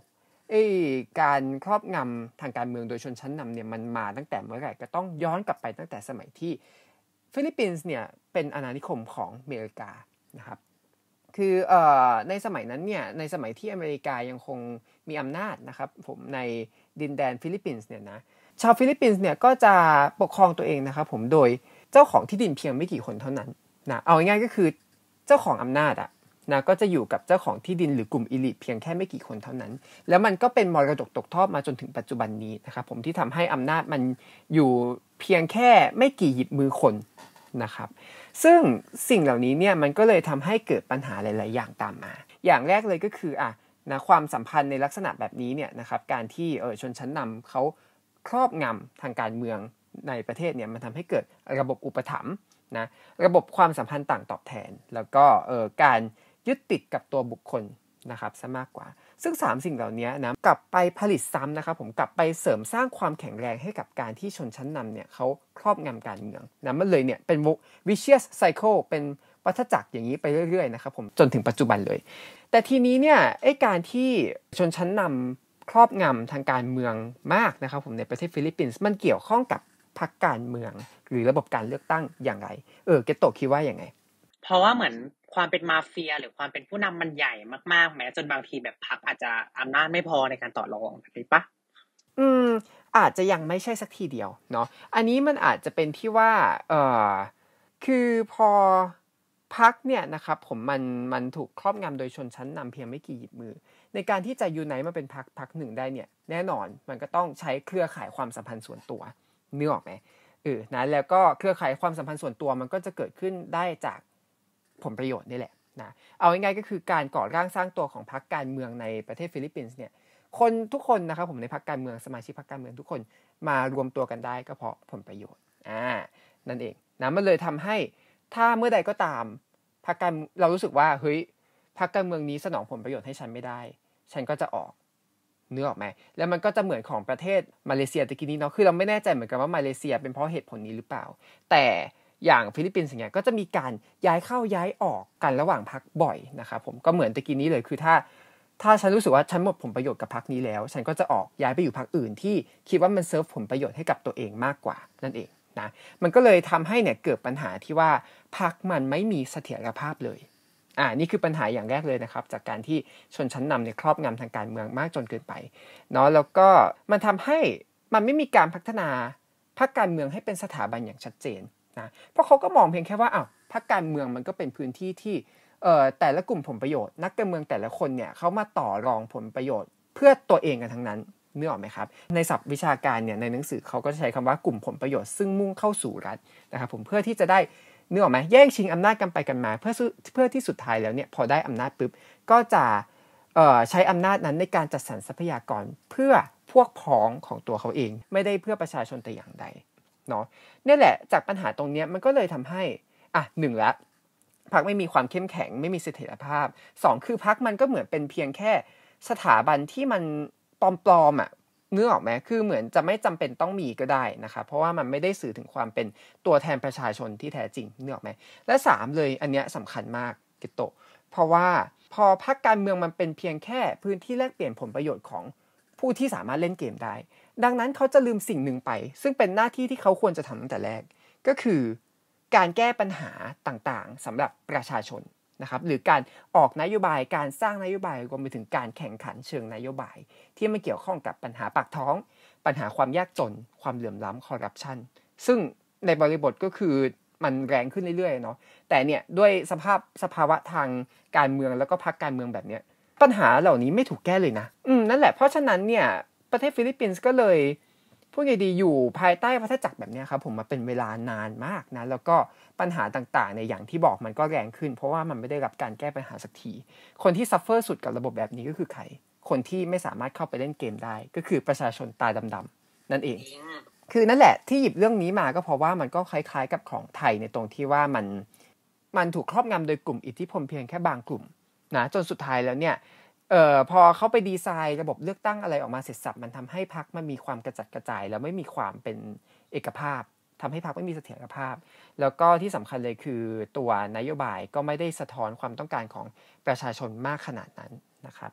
ไอ้การครอบงำทางการเมืองโดยชนชั้นนำเนี่ยมันมาตั้งแต่เมื่อไหร่ก็ต้องย้อนกลับไปตั้งแต่สมัยที่ฟิลิปปินส์เนี่ยเป็นอาณานิคมของอเมริกานะครับคือเอ่อในสมัยนั้นเนี่ยในสมัยที่อเมริกายังคงมีอำนาจนะครับผมในดินแดนฟิลิปปินส์เนี่ยนะชาวฟิลิปปินส์เนี่ยก็จะปกครองตัวเองนะครับผมโดยเจ้าของที่ดินเพียงไม่กี่คนเท่านั้นนะเอาง่ายๆก็คือเจ้าของอำนาจอะนะก็จะอยู่กับเจ้าของที่ดินหรือกลุ่มอีลิทเพียงแค่ไม่กี่คนเท่านั้นแล้วมันก็เป็นมรดกตกทอดมาจนถึงปัจจุบันนี้นะครับผมที่ทำให้อำนาจมันอยู่เพียงแค่ไม่กี่หยิบมือคนนะครับซึ่งสิ่งเหล่านี้เนี่ยมันก็เลยทำให้เกิดปัญหาหลายๆอย่างตามมาอย่างแรกเลยก็คืออ่ะนะความสัมพันธ์ในลักษณะแบบนี้เนี่ยนะครับการที่เออชนชั้นนำเขาครอบงำทางการเมืองในประเทศเนี่ยมันทำให้เกิดระบบอุปถัมภ์นะระบบความสัมพันธ์ต่างตอบแทนแล้วก็เออการยึดติดกับตัวบุคคลนะครับซะมากกว่าซึ่งสามสิ่งเหล่านี้นะกลับไปผลิตซ้ำนะครับผมกลับไปเสริมสร้างความแข็งแรงให้กับการที่ชนชั้นนำเนี่ยเขาครอบงำการเมืองนะมันเลยเนี่ยเป็น vicious cycle เป็นวัฏจักรอย่างนี้ไปเรื่อยๆนะครับผมจนถึงปัจจุบันเลยแต่ทีนี้เนี่ยไอ้การที่ชนชั้นนำครอบงำทางการเมืองมากนะครับผมในประเทศฟิลิปปินส์มันเกี่ยวข้องกับพรรคการเมืองหรือระบบการเลือกตั้งอย่างไรเออเกตโตะคิดว่าอย่างไงเพราะว่าเหมือนความเป็นมาเฟียหรือความเป็นผู้นำมันใหญ่มากๆแม้จนบางทีแบบพรรคอาจจะอำนาจไม่พอในการต่อรองแบบนี้ปะอืมอาจจะยังไม่ใช่สักทีเดียวเนาะอันนี้มันอาจจะเป็นที่ว่าเอ่อคือพอพรรคเนี่ยนะครับผมมันมันถูกครอบงำโดยชนชั้นนำเพียงไม่กี่หยิบมือในการที่จะยูไนต์มาเป็นพรรคพรรคหนึ่งได้เนี่ยแน่นอนมันก็ต้องใช้เครือข่ายความสัมพันธ์ส่วนตัวนึกออกไหมเออนะแล้วก็เครือข่ายความสัมพันธ์ส่วนตัวมันก็จะเกิดขึ้นได้จากผลประโยชน์นี่แหละนะเอาง่ายๆก็คือการก่อร่างสร้างตัวของพรรคการเมืองในประเทศฟิลิปปินส์เนี่ยคนทุกคนนะครับผมในพรรคการเมืองสมาชิกพรรคการเมืองทุกคนมารวมตัวกันได้ก็เพราะผลประโยชน์อ่านั่นเองนะมันเลยทำให้ถ้าเมื่อใดก็ตามพรรคการเรารู้สึกว่าเฮ้ยพรรคการเมืองนี้สนองผลประโยชน์ให้ฉันไม่ได้ฉันก็จะออกนึกออกไหมแล้วมันก็จะเหมือนของประเทศมาเลเซียตะกี้นี้เนาะคือเราไม่แน่ใจเหมือนกันว่ามาเลเซียเป็นเพราะเหตุผลนี้หรือเปล่าแต่อย่างฟิลิปปินส์อย่างเงี้ยก็จะมีการย้ายเข้าย้ายออกกันระหว่างพรรคบ่อยนะครับผมก็เหมือนตะกี้นี้เลยคือถ้าถ้าฉันรู้สึกว่าฉันหมดผลประโยชน์กับพรรคนี้แล้วฉันก็จะออกย้ายไปอยู่พรรคอื่นที่คิดว่ามันเซิร์ฟผลประโยชน์ให้กับตัวเองมากกว่านั่นเองนะมันก็เลยทำให้เนี่ยเกิดปัญหาที่ว่าพรรคมันไม่มีเสถียรภาพเลยอ่านี่คือปัญหาอย่างแรกเลยนะครับจากการที่ชนชั้นนำเนี่ยครอบงำทางการเมืองมากจนเกินไปเนาะแล้วก็มันทำให้มันไม่มีการพัฒนาพรรคการเมืองให้เป็นสถาบันอย่างชัดเจนนะเพราะเขาก็มองเพียงแค่ว่าอ้าวพรรคการเมืองมันก็เป็นพื้นที่ที่เอ่อแต่ละกลุ่มผลประโยชน์นักการเมืองแต่ละคนเนี่ยเขามาต่อรองผลประโยชน์เพื่อตัวเองกันทั้งนั้นนึกออกไหมครับในศัพท์วิชาการเนี่ยในหนังสือเขาก็ใช้คำว่ากลุ่มผลประโยชน์ซึ่งมุ่งเข้าสู่รัฐนะครับผมเพื่อที่จะได้นึกออกไหมแย่งชิงอำนาจกันไปกันมาเพื่อเพื่อที่สุดท้ายแล้วเนี่ยพอได้อำนาจปุ๊บก็จะเอ่อใช้อำนาจนั้นในการจัดสรรทรัพยากรเพื่อพวกพ้องของตัวเขาเองไม่ได้เพื่อประชาชนแต่อย่างใดเนาะนี่แหละจากปัญหาตรงนี้มันก็เลยทำให้อ่ะหนึ่งละพรรคไม่มีความเข้มแข็งไม่มีเสถียรภาพสองคือพรรคมันก็เหมือนเป็นเพียงแค่สถาบันที่มันปลอมๆอ่ะนึกออกไหมคือเหมือนจะไม่จำเป็นต้องมีก็ได้นะครับเพราะว่ามันไม่ได้สื่อถึงความเป็นตัวแทนประชาชนที่แท้จริงนึกออกไหมและสามเลยอันเนี้ยสำคัญมากเกตโตะเพราะว่าพอพรรคการเมืองมันเป็นเพียงแค่พื้นที่แลกเปลี่ยนผลประโยชน์ของผู้ที่สามารถเล่นเกมได้ดังนั้นเขาจะลืมสิ่งหนึ่งไปซึ่งเป็นหน้าที่ที่เขาควรจะทำตั้งแต่แรกก็คือการแก้ปัญหาต่างๆสำหรับประชาชนนะครับหรือการออกนโยบายการสร้างนโยบายรวมไปถึงการแข่งขันเชิงนโยบายที่มันเกี่ยวข้องกับปัญหาปากท้องปัญหาความยากจนความเหลื่อมล้ำคอร์รัปชันซึ่งในบริบทก็คือมันแรงขึ้นเรื่อยๆเนาะแต่เนี่ยด้วยสภาพสภาวะทางการเมืองแล้วก็พรรคการเมืองแบบเนี้ยปัญหาเหล่านี้ไม่ถูกแก้เลยนะอืมนั่นแหละเพราะฉะนั้นเนี่ยประเทศฟิลิปปินส์ก็เลยพูดง่ายดีอยู่ภายใต้วัฏจักรแบบนี้ครับผมมาเป็นเวลานานมากนะแล้วก็ปัญหาต่างๆในอย่างที่บอกมันก็แรงขึ้นเพราะว่ามันไม่ได้รับการแก้ปัญหาสักทีคนที่ซัฟเฟอร์สุดกับระบบแบบนี้ก็คือใครคนที่ไม่สามารถเข้าไปเล่นเกมได้ก็คือประชาชนตาดำๆนั่นเองคือนั่นแหละที่หยิบเรื่องนี้มาก็เพราะว่ามันก็คล้ายๆกับของไทยในตรงที่ว่ามันมันถูกครอบงำโดยกลุ่มอิทธิพลเพียงแค่บางกลุ่มนะจนสุดท้ายแล้วเนี่ยเอ่อพอเขาไปดีไซน์ระบบเลือกตั้งอะไรออกมาเสร็จสับมันทำให้พรรคมันมีความกระจัดกระจายแล้วไม่มีความเป็นเอกภาพทำให้พรรคไม่มีเสถียรภาพแล้วก็ที่สำคัญเลยคือตัวนโยบายก็ไม่ได้สะท้อนความต้องการของประชาชนมากขนาดนั้นนะครับ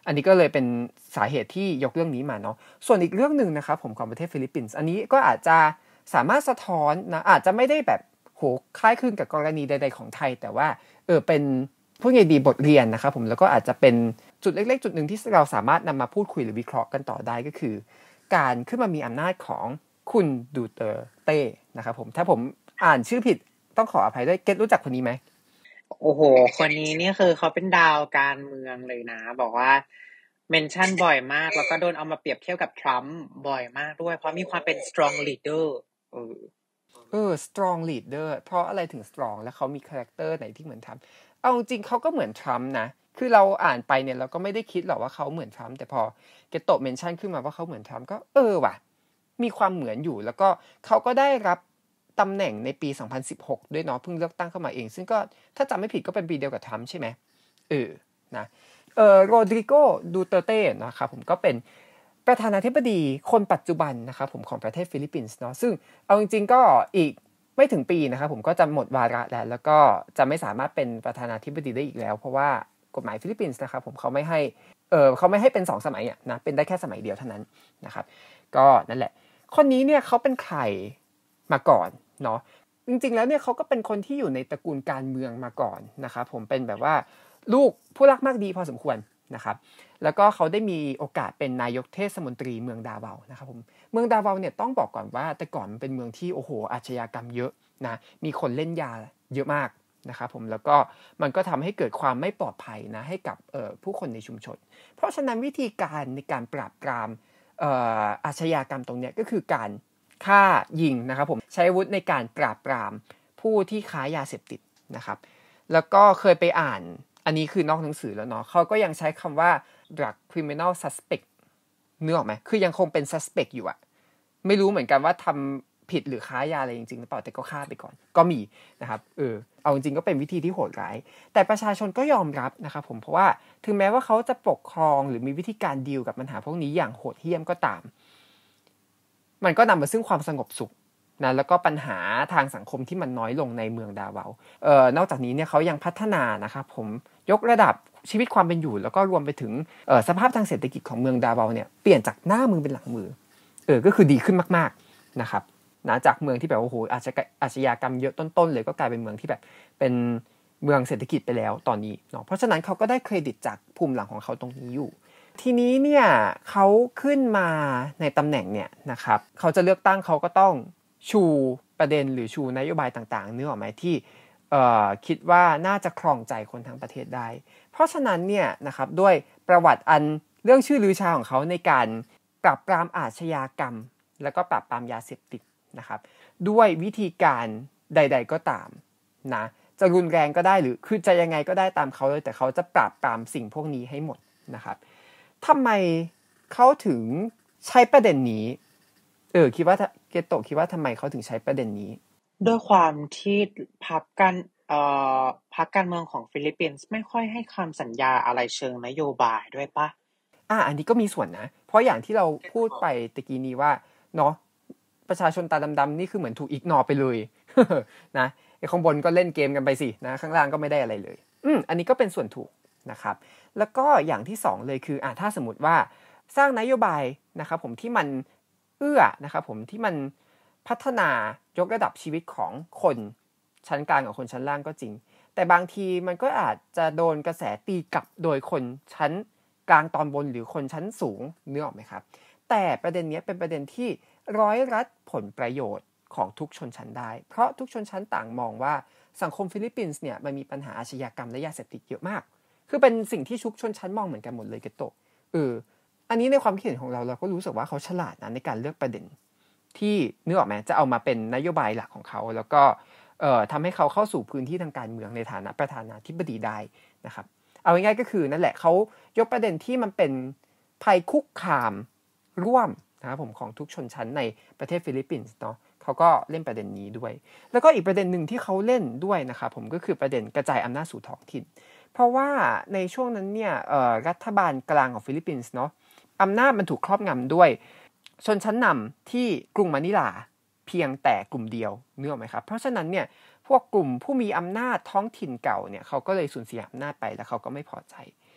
อันนี้ก็เลยเป็นสาเหตุที่ยกเรื่องนี้มาเนาะส่วนอีกเรื่องนึงนะครับผมของประเทศฟิลิปปินส์อันนี้ก็อาจจะสามารถสะท้อนนะอาจจะไม่ได้แบบโหคล้ายคลึงกับกรณีใดๆของไทยแต่ว่าเออเป็นพูดง่ายดีบทเรียนนะครับผมแล้วก็อาจจะเป็นจุดเล็กๆจุดนึงที่เราสามารถนำมาพูดคุยหรือวิเคราะห์กันต่อได้ก็คือการขึ้นมามีอำนาจของคุณดูเตอร์เต้นะครับผมถ้าผมอ่านชื่อผิดต้องขออภัยด้วยเกตรู้จักคนนี้ไหมโอ้โหคนนี้นี่คือเขาเป็นดาวการเมืองเลยนะบอกว่าเมนชั่นบ่อยมากแล้วก็โดนเอามาเปรียบเทียบกับทรัมป์บ่อยมากด้วยเพราะมีความเป็น strong leader เออเออ strong leader เพราะอะไรถึง strong แล้วเขามีคาแรคเตอร์ไหนที่เหมือนทรัมป์เอาจริงเขาก็เหมือนทรัมป์นะคือเราอ่านไปเนี่ยเราก็ไม่ได้คิดหรอกว่าเขาเหมือนทรัมป์แต่พอเกตโตะเมนชั่นขึ้นมาว่าเขาเหมือนทรัมป์ก็เออว่ะมีความเหมือนอยู่แล้วก็เขาก็ได้รับตำแหน่งในปีสองพันสิบหกด้วยเนาะเพิ่งเลือกตั้งเข้ามาเองซึ่งก็ถ้าจำไม่ผิดก็เป็นปีเดียวกับทรัมป์ใช่ไหมเออนะเอ่อโรดริโกดูเตอร์เต้นะครับผมก็เป็นประธานาธิบดีคนปัจจุบันนะครับผมของประเทศฟิลิปปินส์เนาะซึ่งเอาจริงๆก็อีกไม่ถึงปีนะครับผมก็จะหมดวาระแล้วแล้วก็จะไม่สามารถเป็นประธานาธิบดีได้อีกแล้วเพราะว่ากฎหมายฟิลิปปินส์นะครับผมเขาไม่ให้เออเขาไม่ให้เป็นสองสมัยอ่ะนะเป็นได้แค่สมัยเดียวเท่านั้นนะครับก็นั่นแหละคนนี้เนี่ยเขาเป็นใครมาก่อนเนาะจริงๆแล้วเนี่ยเขาก็เป็นคนที่อยู่ในตระกูลการเมืองมาก่อนนะครับผมเป็นแบบว่าลูกผู้รักมากดีพอสมควรนะครับแล้วก็เขาได้มีโอกาสเป็นนายกเทศมนตรีเมืองดาเวานะครับผมเมืองดาเวาเนี่ยต้องบอกก่อนว่าแต่ก่อนมันเป็นเมืองที่โอ้โหอาชญากรรมเยอะนะมีคนเล่นยาเยอะมากนะครับผมแล้วก็มันก็ทำให้เกิดความไม่ปลอดภัยนะให้กับเอ่อผู้คนในชุมชนเพราะฉะนั้นวิธีการในการปราบปรามเอ่ออาชญากรรมตรงเนี้ยก็คือการฆ่ายิงนะครับผมใช้อาวุธในการปราบปรามผู้ที่ค้ายาเสพติดนะครับแล้วก็เคยไปอ่านอันนี้คือนอกหนังสือแล้วเนาะเขาก็ยังใช้คำว่า drug criminal suspect นึกออกไหมคือยังคงเป็น suspect อยู่อะไม่รู้เหมือนกันว่าทำผิดหรือค้ายาอะไรจริงๆหรือเปล่าแต่ก็ฆ่าไปก่อนก็มีนะครับเออเอาจริงๆก็เป็นวิธีที่โหดร้ายแต่ประชาชนก็ยอมรับนะครับผมเพราะว่าถึงแม้ว่าเขาจะปกครองหรือมีวิธีการดีลกับปัญหาพวกนี้อย่างโหดเหี้ยมก็ตามมันก็นำมาซึ่งความสงบสุขนะแล้วก็ปัญหาทางสังคมที่มันน้อยลงในเมืองดาเวาเอ่อนอกจากนี้เนี่ยเขายังพัฒนานะครับผมยกระดับชีวิตความเป็นอยู่แล้วก็รวมไปถึงเอ่อสภาพทางเศรษฐกิจของเมืองดาเวาเนี่ยเปลี่ยนจากหน้ามือเป็นหลังมือเออก็คือดีขึ้นมากๆนะครับนะจากเมืองที่แบบโอ้โหอาชญากอาชญากรรมเยอะต้นๆเลยก็กลายเป็นเมืองที่แบบเป็นเมืองเศรษฐกิจไปแล้วตอนนี้เนาะเพราะฉะนั้นเขาก็ได้เครดิตจากภูมิหลังของเขาตรงนี้อยู่ทีนี้เนี่ยเขาขึ้นมาในตำแหน่งเนี่ยนะครับเขาจะเลือกตั้งเขาก็ต้องชูประเด็นหรือชูนโยบายต่างๆนึกออกไหมที่เอ่อคิดว่าน่าจะครองใจคนทั้งประเทศได้เพราะฉะนั้นเนี่ยนะครับด้วยประวัติอันเรื่องชื่อลือชาของเขาในการปราบปรามอาชญากรรมแล้วก็ปราบปรามยาเสพติดนะครับด้วยวิธีการใดๆก็ตามนะจะรุนแรงก็ได้หรือคือจะยังไงก็ได้ตามเขาเลยแต่เขาจะปราบปรามสิ่งพวกนี้ให้หมดนะครับทำไมเขาถึงใช้ประเด็นนี้เออคิดว่าเกโตะคิดว่าทำไมเขาถึงใช้ประเด็นนี้ด้วยความที่พรรคการเอ่อพรรคการเมืองของฟิลิปปินส์ไม่ค่อยให้คำสัญญาอะไรเชิงนโยบายด้วยปะอ่ะอันนี้ก็มีส่วนนะเพราะอย่างที่เราพูดไปตะกี้นี้ว่าเนาะประชาชนตาดำๆนี่คือเหมือนถูกอิกนอร์ไปเลย นะไอ้ข้างบนก็เล่นเกมกันไปสินะข้างล่างก็ไม่ได้อะไรเลยอืมอันนี้ก็เป็นส่วนถูกนะครับแล้วก็อย่างที่สองเลยคืออ่ะถ้าสมมติว่าสร้างนโยบายนะครับผมที่มันเอื้อนะครับผมที่มันพัฒนายกระดับชีวิตของคนชั้นกลางกับคนชั้นล่างก็จริงแต่บางทีมันก็อาจจะโดนกระแสตีกลับโดยคนชั้นกลางตอนบนหรือคนชั้นสูงนึกออกไหมครับแต่ประเด็นนี้เป็นประเด็นที่ร้อยรัดผลประโยชน์ของทุกชนชั้นได้เพราะทุกชนชั้นต่างมองว่าสังคมฟิลิปปินส์เนี่ยมันมีปัญหาอาชญากรรมและยาเสพติดเยอะมากคือเป็นสิ่งที่ทุกชนชั้นมองเหมือนกันหมดเลยเกโตะเอออันนี้ในความคิดเห็นของเราเราก็รู้สึกว่าเขาฉลาดนะในการเลือกประเด็นที่นึกออกไหมจะเอามาเป็นนโยบายหลักของเขาแล้วก็เอ่อทำให้เขาเข้าสู่พื้นที่ทางการเมืองในฐานะประธานาธิบดีได้นะครับเอาง่ายๆก็คือนั่นแหละเขายกประเด็นที่มันเป็นภัยคุกคามร่วมนะครับผมของทุกชนชั้นในประเทศฟิลิปปินส์เนาะเขาก็เล่นประเด็นนี้ด้วยแล้วก็อีกประเด็นหนึ่งที่เขาเล่นด้วยนะครับผมก็คือประเด็นกระจายอำนาจสู่ท้องถิ่นเพราะว่าในช่วงนั้นเนี่ยรัฐบาลกลางของฟิลิปปินส์เนาะอำนาจมันถูกครอบงำด้วยชนชั้นนำที่กรุงมะนิลาเพียงแต่กลุ่มเดียวนึกออกไหมครับเพราะฉะนั้นเนี่ยพวกกลุ่มผู้มีอำนาจท้องถิ่นเก่าเนี่ยเขาก็เลยสูญเสียอำนาจไปแล้วเขาก็ไม่พอใจ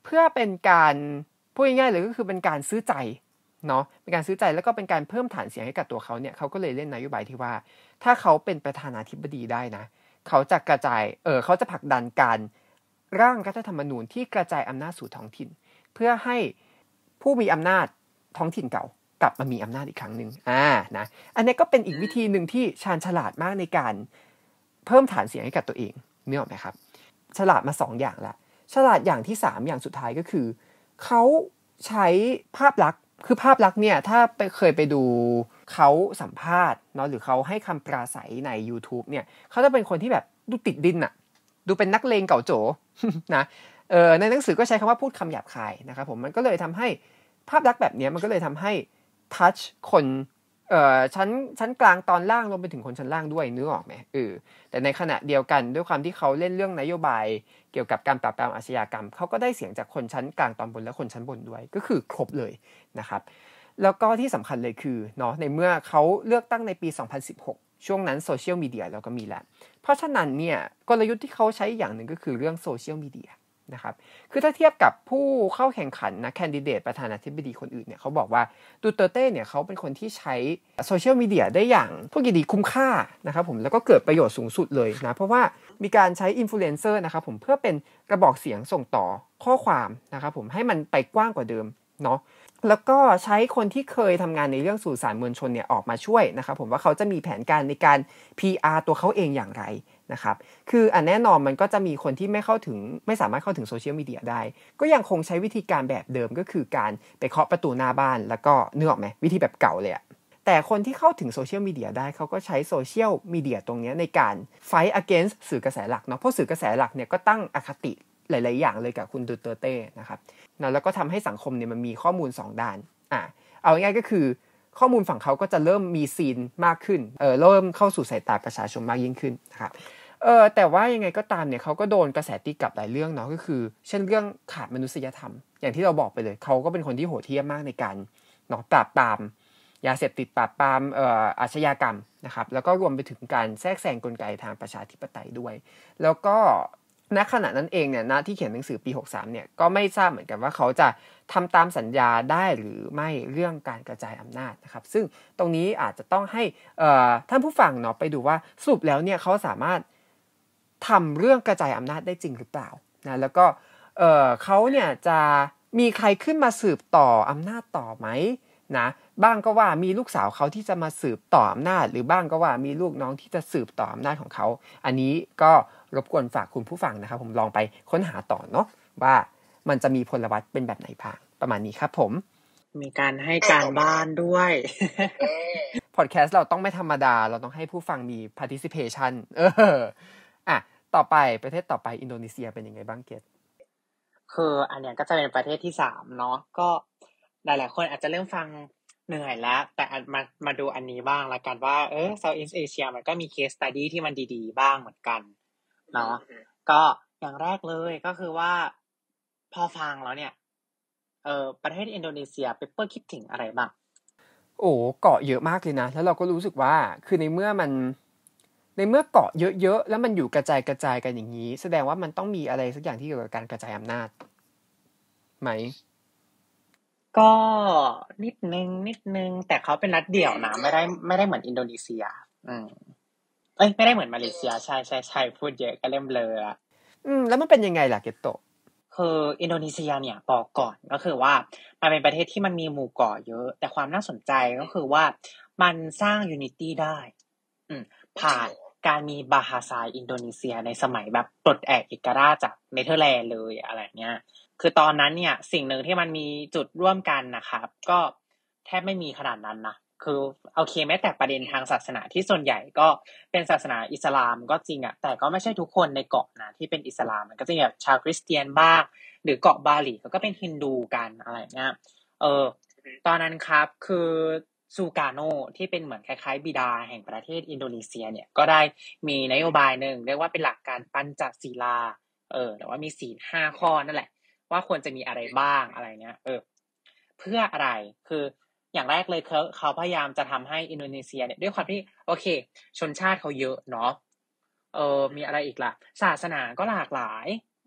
เพื่อเป็นการพูดง่ายๆเลยก็คือเป็นการซื้อใจเนาะเป็นการซื้อใจแล้วก็เป็นการเพิ่มฐานเสียงให้กับตัวเขาเนี่ยเขาก็เลยเล่นนโยบายที่ว่าถ้าเขาเป็นประธานาธิบดีได้นะเขาจะกระจายเออเขาจะผลักดันการร่างรัฐธรรมนูญที่กระจายอำนาจสู่ท้องถิ่นเพื่อให้ผู้มีอำนาจท้องถิ่นเก่ากลับมามีอำนาจอีกครั้งนึงอ่านะอันนี้ก็เป็นอีกวิธีนึงที่ชาญฉลาดมากในการเพิ่มฐานเสียงให้กับตัวเองนึกออกไหมครับฉลาดมาสองอย่างละฉลาดอย่างที่สามอย่างสุดท้ายก็คือเขาใช้ภาพลักษณ์คือภาพลักษณ์เนี่ยถ้าไปเคยไปดูเขาสัมภาษณ์เนาะหรือเขาให้คำปราศัยใน YouTube เนี่ยเขาจะเป็นคนที่แบบดูติดดินอะดูเป็นนักเลงเก่าโจ นะเออในหนังสือก็ใช้คำว่าพูดคำหยาบคายนะครับผมมันก็เลยทำให้ภาพลักษณ์แบบนี้มันก็เลยทำให้ทัชคนเอ่อชั้นชั้นกลางตอนล่างรวมไปถึงคนชั้นล่างด้วยนึกออกไหมเออแต่ในขณะเดียวกันด้วยความที่เขาเล่นเรื่องนโยบายเกี่ยวกับการปราบปรามอาชญากรรมเขาก็ได้เสียงจากคนชั้นกลางตอนบนและคนชั้นบนด้วยก็คือครบเลยนะครับแล้วก็ที่สำคัญเลยคือเนาะในเมื่อเขาเลือกตั้งในปีสองพันสิบหกช่วงนั้นโซเชียลมีเดียเราก็มีแล้วเพราะฉะนั้นเนี่ยกลยุทธ์ที่เขาใช้อย่างหนึ่งก็คือเรื่องโซเชียลมีเดียนะครับคือถ้าเทียบกับผู้เข้าแข่งขันนะแคนดิเดตประธานาธิบดีคนอื่นเนี่ยเขาบอกว่าดูเตอร์เต้เนี่ยเขาเป็นคนที่ใช้โซเชียลมีเดียได้อย่างพวกดีคุ้มค่านะครับผมแล้วก็เกิดประโยชน์สูงสุดเลยนะเพราะว่ามีการใช้อินฟลูเอนเซอร์นะครับผมเพื่อเป็นกระบอกเสียงส่งต่อข้อความนะครับผมให้มันไปกว้างกว่าเดิมเนาะแล้วก็ใช้คนที่เคยทำงานในเรื่องสื่อสารมวลชนเนี่ยออกมาช่วยนะครับผมว่าเขาจะมีแผนการในการ พี อาร์ ตัวเขาเองอย่างไรนะครับคืออันแน่นอนมันก็จะมีคนที่ไม่เข้าถึงไม่สามารถเข้าถึงโซเชียลมีเดียได้ก็ยังคงใช้วิธีการแบบเดิมก็คือการไปเคาะประตูหน้าบ้านแล้วก็นึกออกไหมวิธีแบบเก่าเลยอะแต่คนที่เข้าถึงโซเชียลมีเดียได้เขาก็ใช้โซเชียลมีเดียตรงนี้ในการ fight against สื่อกระแสหลักเนาะเพราะสื่อกระแสหลักเนี่ยก็ตั้งอคติหลายๆอย่างเลยกับคุณดูเตอร์เต้นะครับแล้วก็ทำให้สังคมเนี่ยมันมีข้อมูลสองด้านอ่ะเอาง่ายๆก็คือข้อมูลฝั่งเขาก็จะเริ่มมีซีนมากขึ้นเออเริ่มเข้าสู่สายตาประชาชนมากยิ่งขึ้นนะครับเออแต่ว่ายังไงก็ตามเนี่ยเขาก็โดนกระแสตีกลับหลายเรื่องเนาะก็คือเช่นเรื่องขาดมนุษยธรรมอย่างที่เราบอกไปเลยเขาก็เป็นคนที่โหดเหี้ยมมากในการเนาะปราบปรามยาเสพติดปราบปรามเอ่ออาชญากรรมนะครับแล้วก็รวมไปถึงการแทรกแซงกลไกทางประชาธิปไตยด้วยแล้วก็ณขณะนั้นเองเนี่ยณที่เขียนหนังสือปีหกสิบสามเนี่ยก็ไม่ทราบเหมือนกันว่าเขาจะทำตามสัญญาได้หรือไม่เรื่องการกระจายอำนาจนะครับซึ่งตรงนี้อาจจะต้องให้ท่านผู้ฟังเนาะไปดูว่าสรุปแล้วเนี่ยเขาสามารถทำเรื่องกระจายอำนาจได้จริงหรือเปล่านะแล้วก็เอ่อเขาเนี่ยจะมีใครขึ้นมาสืบต่ออำนาจต่อไหมนะบ้างก็ว่ามีลูกสาวเขาที่จะมาสืบต่ออำนาจหรือบ้างก็ว่ามีลูกน้องที่จะสืบต่ออำนาจของเขาอันนี้ก็รบกวนฝากคุณผู้ฟังนะครับผมลองไปค้นหาต่อเนาะว่ามันจะมีพลวัตเป็นแบบไหนบ้างประมาณนี้ครับผมมีการให้การบ้านด้วยพอดแคสต์เราต้องไม่ธรรมดาเราต้องให้ผู้ฟังมี participation เอออ่ะต่อไปประเทศต่อไปอินโดนีเซียเป็นยังไงบ้างเกศคืออันเนี้ยก็จะเป็นประเทศที่สามเนาะก็หลายๆคนอาจจะเริ่มฟังเหนื่อยแล้วแต่มามาดูอันนี้บ้างละกันว่าเออ Southeast Asia มันก็มี case study ที่มันดีๆบ้างเหมือนกันเนาะก็อย่างแรกเลยก็คือว่าพอฟังแล้วเนี่ยเออประเทศอินโดนีเซียเปเปอร์คิดถึงอะไรบ้างโอ้เกาะเยอะมากเลยนะแล้วเราก็รู้สึกว่าคือในเมื่อมันในเมื่อเกาะเยอะๆแล้วมันอยู่กระจายกระจายกันอย่างนี้แสดงว่ามันต้องมีอะไรสักอย่างที่เกี่ยวกับการกระจายอำนาจไหมก็นิดนึงนิดนึงแต่เขาเป็นรัฐเดี่ยวนะไม่ได้ไม่ได้เหมือนอินโดนีเซียอืมเอ้ยไม่ได้เหมือนมาเลเซียใช่ใช่ใช่พูดเยอะก็เริ่มเบลออ่ะอืมแล้วมันเป็นยังไงล่ะเกตโตคืออินโดนีเซียเนี่ยบอกก่อนก็คือว่ามันเป็นประเทศที่มันมีหมู่เกาะเยอะแต่ความน่าสนใจก็คือว่ามันสร้างยูนิตี้ได้อืมผ่านการมีบาฮาซาอินโดนีเซียในสมัยแบบปลดแอกเอกราชจากเนเธอร์แลนด์เลยอะไรเงี้ยคือตอนนั้นเนี่ยสิ่งหนึ่งที่มันมีจุดร่วมกันนะครับก็แทบไม่มีขนาดนั้นนะคือโอเคแม้แต่ประเด็นทางศาสนาที่ส่วนใหญ่ก็เป็นศาสนาอิสลามก็จริงอ่ะแต่ก็ไม่ใช่ทุกคนในเกาะนะที่เป็นอิสลามมันก็จะมีแบบชาวคริสเตียนบ้างหรือเกาะบาหลีเขาก็เป็นฮินดูกันอะไรเงี้ยเออตอนนั้นครับคือซูกาโนที่เป็นเหมือนคล้ายๆบิดาแห่งประเทศอินโดนีเซียเนี่ยก็ได้มีนโยบายนึงเรียกว่าเป็นหลักการปัญจศีลาเออแต่ว่ามีศีลห้าข้อนั่นแหละว่าควรจะมีอะไรบ้างอะไรเงี้ยเออเพื่ออะไรคืออย่างแรกเลยเขาเขาพยายามจะทำให้อินโดนีเซียเนี่ยด้วยความที่โอเคชนชาติเขาเยอะเนาะเออมีอะไรอีกล่ะศาสนาก็หลากหลาย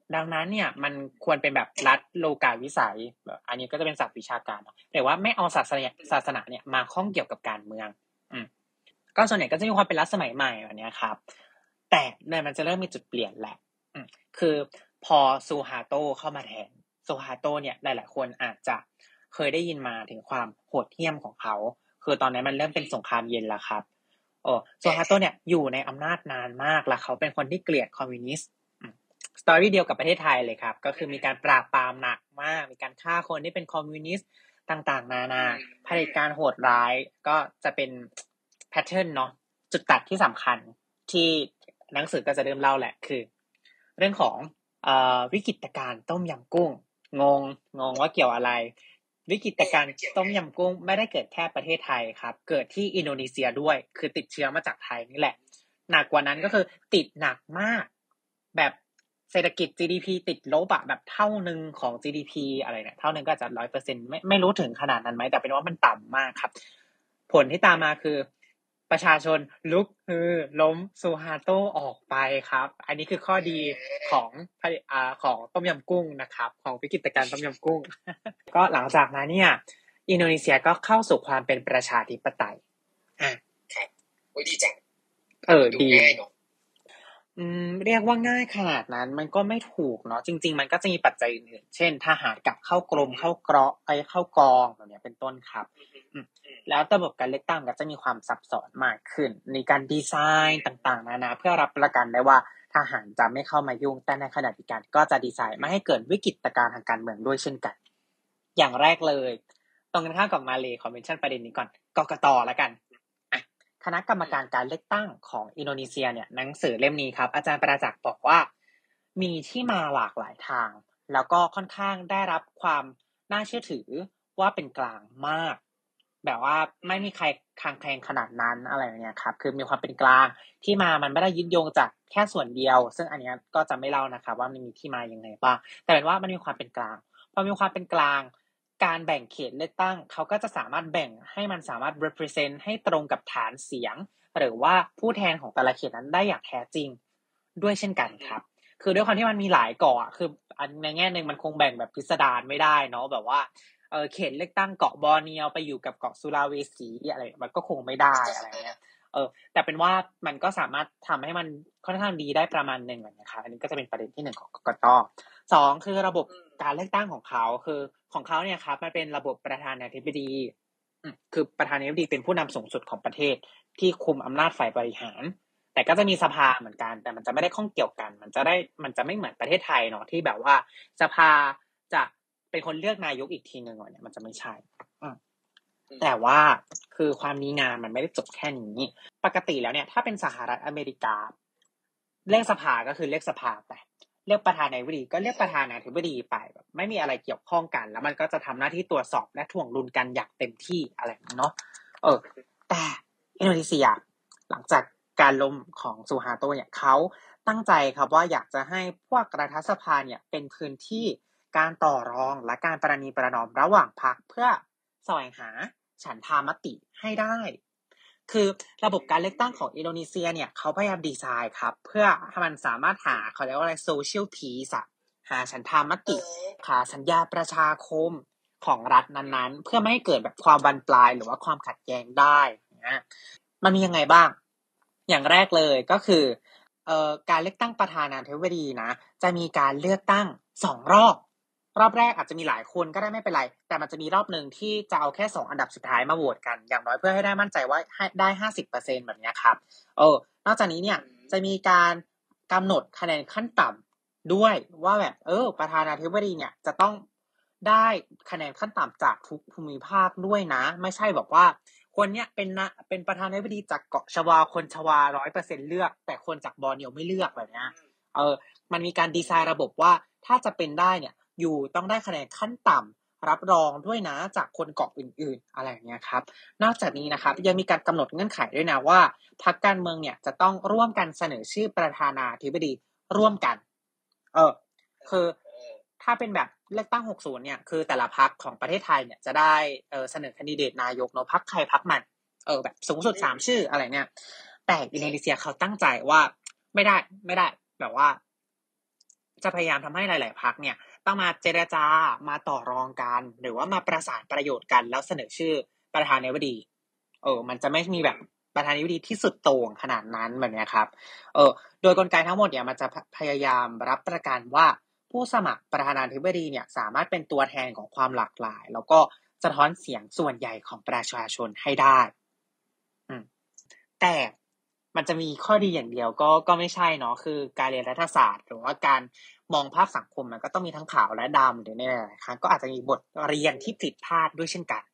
ดังนั้นเนี่ยมันควรเป็นแบบรัฐโลกาวิสัยอันนี้ก็จะเป็นศัพท์วิชาการแต่ว่าไม่เอาศาสนาศาสนาเนี่ยมาข้องเกี่ยวกับการเมืองอืมก็ส่วนใหญ่ก็จะมีความเป็นรัฐสมัยใหม่แบบนี้ครับแต่เนี่ยมันจะเริ่มมีจุดเปลี่ยนแหละอืมคือพอซูฮาโตเข้ามาแทนซูฮาโตเนี่ยหลายๆคนอาจจะเคยได้ยินมาถึงความโหดเหี้ยมของเขาคือตอนนี้มันเริ่มเป็นสงครามเย็นแล้วครับโอ้ซูฮาโตเนี่ยอยู่ในอำนาจนานมากแล้วเขาเป็นคนที่เกลียดคอมมิวนิสต์สตอรี่เดียวกับประเทศไทยเลยครับก็คือมีการปราบปรามหนักมากมีการฆ่าคนที่เป็นคอมมิวนิสต์ต่างๆนานาเผด็จการโหดร้ายก็จะเป็นแพทเทิร์นเนาะจุดตัดที่สำคัญที่หนังสือก็จะเริ่มเล่าแหละคือเรื่องของเอ่อวิกฤตการณ์ต้มยำกุ้งงงงงว่าเกี่ยวอะไรวิกฤตการณ์ต้มยำกุ้งไม่ได้เกิดแค่ประเทศไทยครับเกิดที่อินโดนีเซียด้วยคือติดเชื้อมาจากไทยนี่แหละหนักกว่านั้นก็คือติดหนักมากแบบเศรษฐกิจ จี ดี พี ติดลบอะแบบเท่านึงของ จี ดี พี อะไรเนี่ยเท่านึงก็จะ ร้อยเปอร์เซ็นต์ ไม่ไม่รู้ถึงขนาดนั้นไหมแต่เป็นว่ามันต่ำมากครับผลที่ตามมาคือประชาชนลุกฮือล้มซูฮาโตออกไปครับอันนี้คือข้อดีของอ่าของต้มยำกุ้งนะครับของวิกฤตการณ์ต้มยำกุ้ง ก็หลังจากนั้นเนี่ยอินโดนีเซียก็เข้าสู่ความเป็นประชาธิปไตยอ่ะครับโอ้ยดีจังเออดีอืมเรียกว่าง่ายขนาดนั้นมันก็ไม่ถูกเนาะจริงๆมันก็จะมีปัจจัยอื่นเช่นทหารกับเข้ากรมเข้าเกราะไอ้เข้ากองแบบนี้เป็นต้นครับแล้วระบบการเลือกตั้งก็จะมีความซับซ้อนมากขึ้นในการดีไซน์ต่างๆนานาเพื่อรับประกันได้ว่าทหารจะไม่เข้ามายุ่งแต่ในขณะเดียวกันก็จะดีไซน์ไม่ให้เกิดวิกฤตการณ์ทางการเมืองด้วยเช่นกันอย่างแรกเลยตรงกันข้ามกับมาเลย์ขอเมนชั่นประเด็นนี้ก่อนกกต.ละกันคณะกรรมการการเลือกตั้งของอินโดนีเซียเนี่ยหนังสือเล่มนี้ครับอาจารย์ประจักษ์บอกว่ามีที่มาหลากหลายทางแล้วก็ค่อนข้างได้รับความน่าเชื่อถือว่าเป็นกลางมากแบบว่าไม่มีใครคลางแคลงขนาดนั้นอะไรอย่างเงี้ยครับคือมีความเป็นกลางที่มามันไม่ได้ยึดโยงจากแค่ส่วนเดียวซึ่งอันนี้ก็จะไม่เล่านะครับว่ามันมีที่มายังไงบ้างแต่เป็นว่ามันมีความเป็นกลางพอมีความเป็นกลางการแบ่งเขตเลือกตั้งเขาก็จะสามารถแบ่งให้มันสามารถ represent ให้ตรงกับฐานเสียงหรือว่าผู้แทนของแต่ละเขตนั้นได้อย่างแท้จริงด้วยเช่นกันครับคือด้วยความที่มันมีหลายเกาะคือในแง่นึงมันคงแบ่งแบบพิสดารไม่ได้เนาะแบบว่าเออเขตเลือกตั้งเกาะบอร์เนียวไปอยู่กับเกาะสุราเวสีอะไรมันก็คงไม่ได้อะไรเงี้ยเออแต่เป็นว่ามันก็สามารถทำให้มันค่อนข้างดีได้ประมาณนึงนะครับอันนี้ก็จะเป็นประเด็นที่หนึ่งของกกต.สองคือระบบการเลือกตั้งของเขาคือของเขาเนี่ยครับมันเป็นระบบประธานาธิบดีคือประธานาธิบดีเป็นผู้นำสูงสุดของประเทศที่คุมอำนาจฝ่ายบริหารแต่ก็จะมีสภาเหมือนกันแต่มันจะไม่ได้ข้องเกี่ยวกันมันจะได้มันจะไม่เหมือนประเทศไทยเนาะที่แบบว่าสภาจะเป็นคนเลือกนายกอีกทีนึงเนี่ยมันจะไม่ใช่แต่ว่าคือความดีงามมันไม่ได้จบแค่นี้ปกติแล้วเนี่ยถ้าเป็นสหรัฐอเมริกาเรียกสภาก็คือเรียกสภาไปเรียกประธานาธิบดีก็เรียกประธานาธิบดีไปแบบไม่มีอะไรเกี่ยวข้องกันแล้วมันก็จะทำหน้าที่ตรวจสอบและถ่วงดุลกันอย่างเต็มที่อะไรเนาะเออแต่อินโดนีเซียหลังจากการล้มของซูฮาโตเนี่ยเขาตั้งใจครับว่าอยากจะให้พวกรัฐสภาเนี่ยเป็นพื้นที่การต่อรองและการประนีประนอมระหว่างพรรคเพื่อแสวงหาฉันทามติให้ได้คือระบบการเลือกตั้งของอินโดนีเซียเนี่ยเขาพยายามดีไซน์ครับเพื่อให้มันสามารถหาเขาเรียกว่าอะไรโซเชียลพีซอะหาฉันทามติหาสัญญาประชาคมของรัฐนั้นๆเพื่อไม่ให้เกิดแบบความบานปลายหรือว่าความขัดแย้งได้นะมันมียังไงบ้างอย่างแรกเลยก็คือเอ่อการเลือกตั้งประธานาธิบดีนะจะมีการเลือกตั้งสองรอบรอบแรกอาจจะมีหลายคนก็ได้ไม่เป็นไรแต่มันจะมีรอบนึงที่จะเอาแค่สองอันดับสุดท้ายมาโหวตกันอย่างน้อยเพื่อให้ได้มั่นใจว่าให้ได้ ห้าสิบเปอร์เซ็นต์ แบบนี้ครับเออนอกจากนี้เนี่ยจะมีการกำหนดคะแนนขั้นต่ำด้วยว่าแบบเออประธานาธิบดีเนี่ยจะต้องได้คะแนนขั้นต่ำจากทุกภูมิภาคด้วยนะไม่ใช่บอกว่าคนเนี้ยเป็นนะเป็นประธานาธิบดีจากเกาะชวาคนชวา ร้อยเปอร์เซ็นต์ เลือกแต่คนจากบอร์เนียวไม่เลือกแบบนี้เออมันมีการดีไซน์ระบบว่าถ้าจะเป็นได้เนี่ยอยู่ต้องได้คะแนนขั้นต่ำรับรองด้วยนะจากคนเกาะอื่นๆอะไรอย่างเงี้ยครับนอกจากนี้นะครับยังมีการกำหนดเงื่อนไขด้วยนะว่าพรรคการเมืองเนี่ยจะต้องร่วมกันเสนอชื่อประธานาธิบดีร่วมกันเออคือถ้าเป็นแบบเลือกตั้งหกสิบเนี่ยคือแต่ละพรรคของประเทศไทยเนี่ยจะได้เออเสนอแคนดิเดตนายกเนาะพรรคใครพรรคมันเออแบบสูงสุดสามชื่ออะไรเนี่ยแต่อินโดนีเซียเขาตั้งใจว่าไม่ได้ไม่ได้แบบว่าจะพยายามทำให้หลายๆพรรคเนี่ยต้องมาเจรจามาต่อรองกันหรือว่ามาประสานประโยชน์กันแล้วเสนอชื่อประธานาธิบดีเออมันจะไม่มีแบบประธานาธิบดีที่สุดโต่งขนาดนั้นแบบนี้ครับเออโดยกลไกทั้งหมดเนี่ยมันจะพยายามรับประกันว่าผู้สมัครประธานาธิบดีเนี่ยสามารถเป็นตัวแทนของความหลากหลายแล้วก็สะท้อนเสียงส่วนใหญ่ของประชาชนให้ได้อืมแต่มันจะมีข้อดีอย่างเดียวก็ก็ไม่ใช่เนาะคือการเรียนรัฐศาสตร์หรือว่าการมองภาพสังคมมันก็ต้องมีทั้งขาวและดำหรือในหลายๆครั้งก็อาจจะมีบทเรียนที่ผิดพลาดด้วยเช่นกัน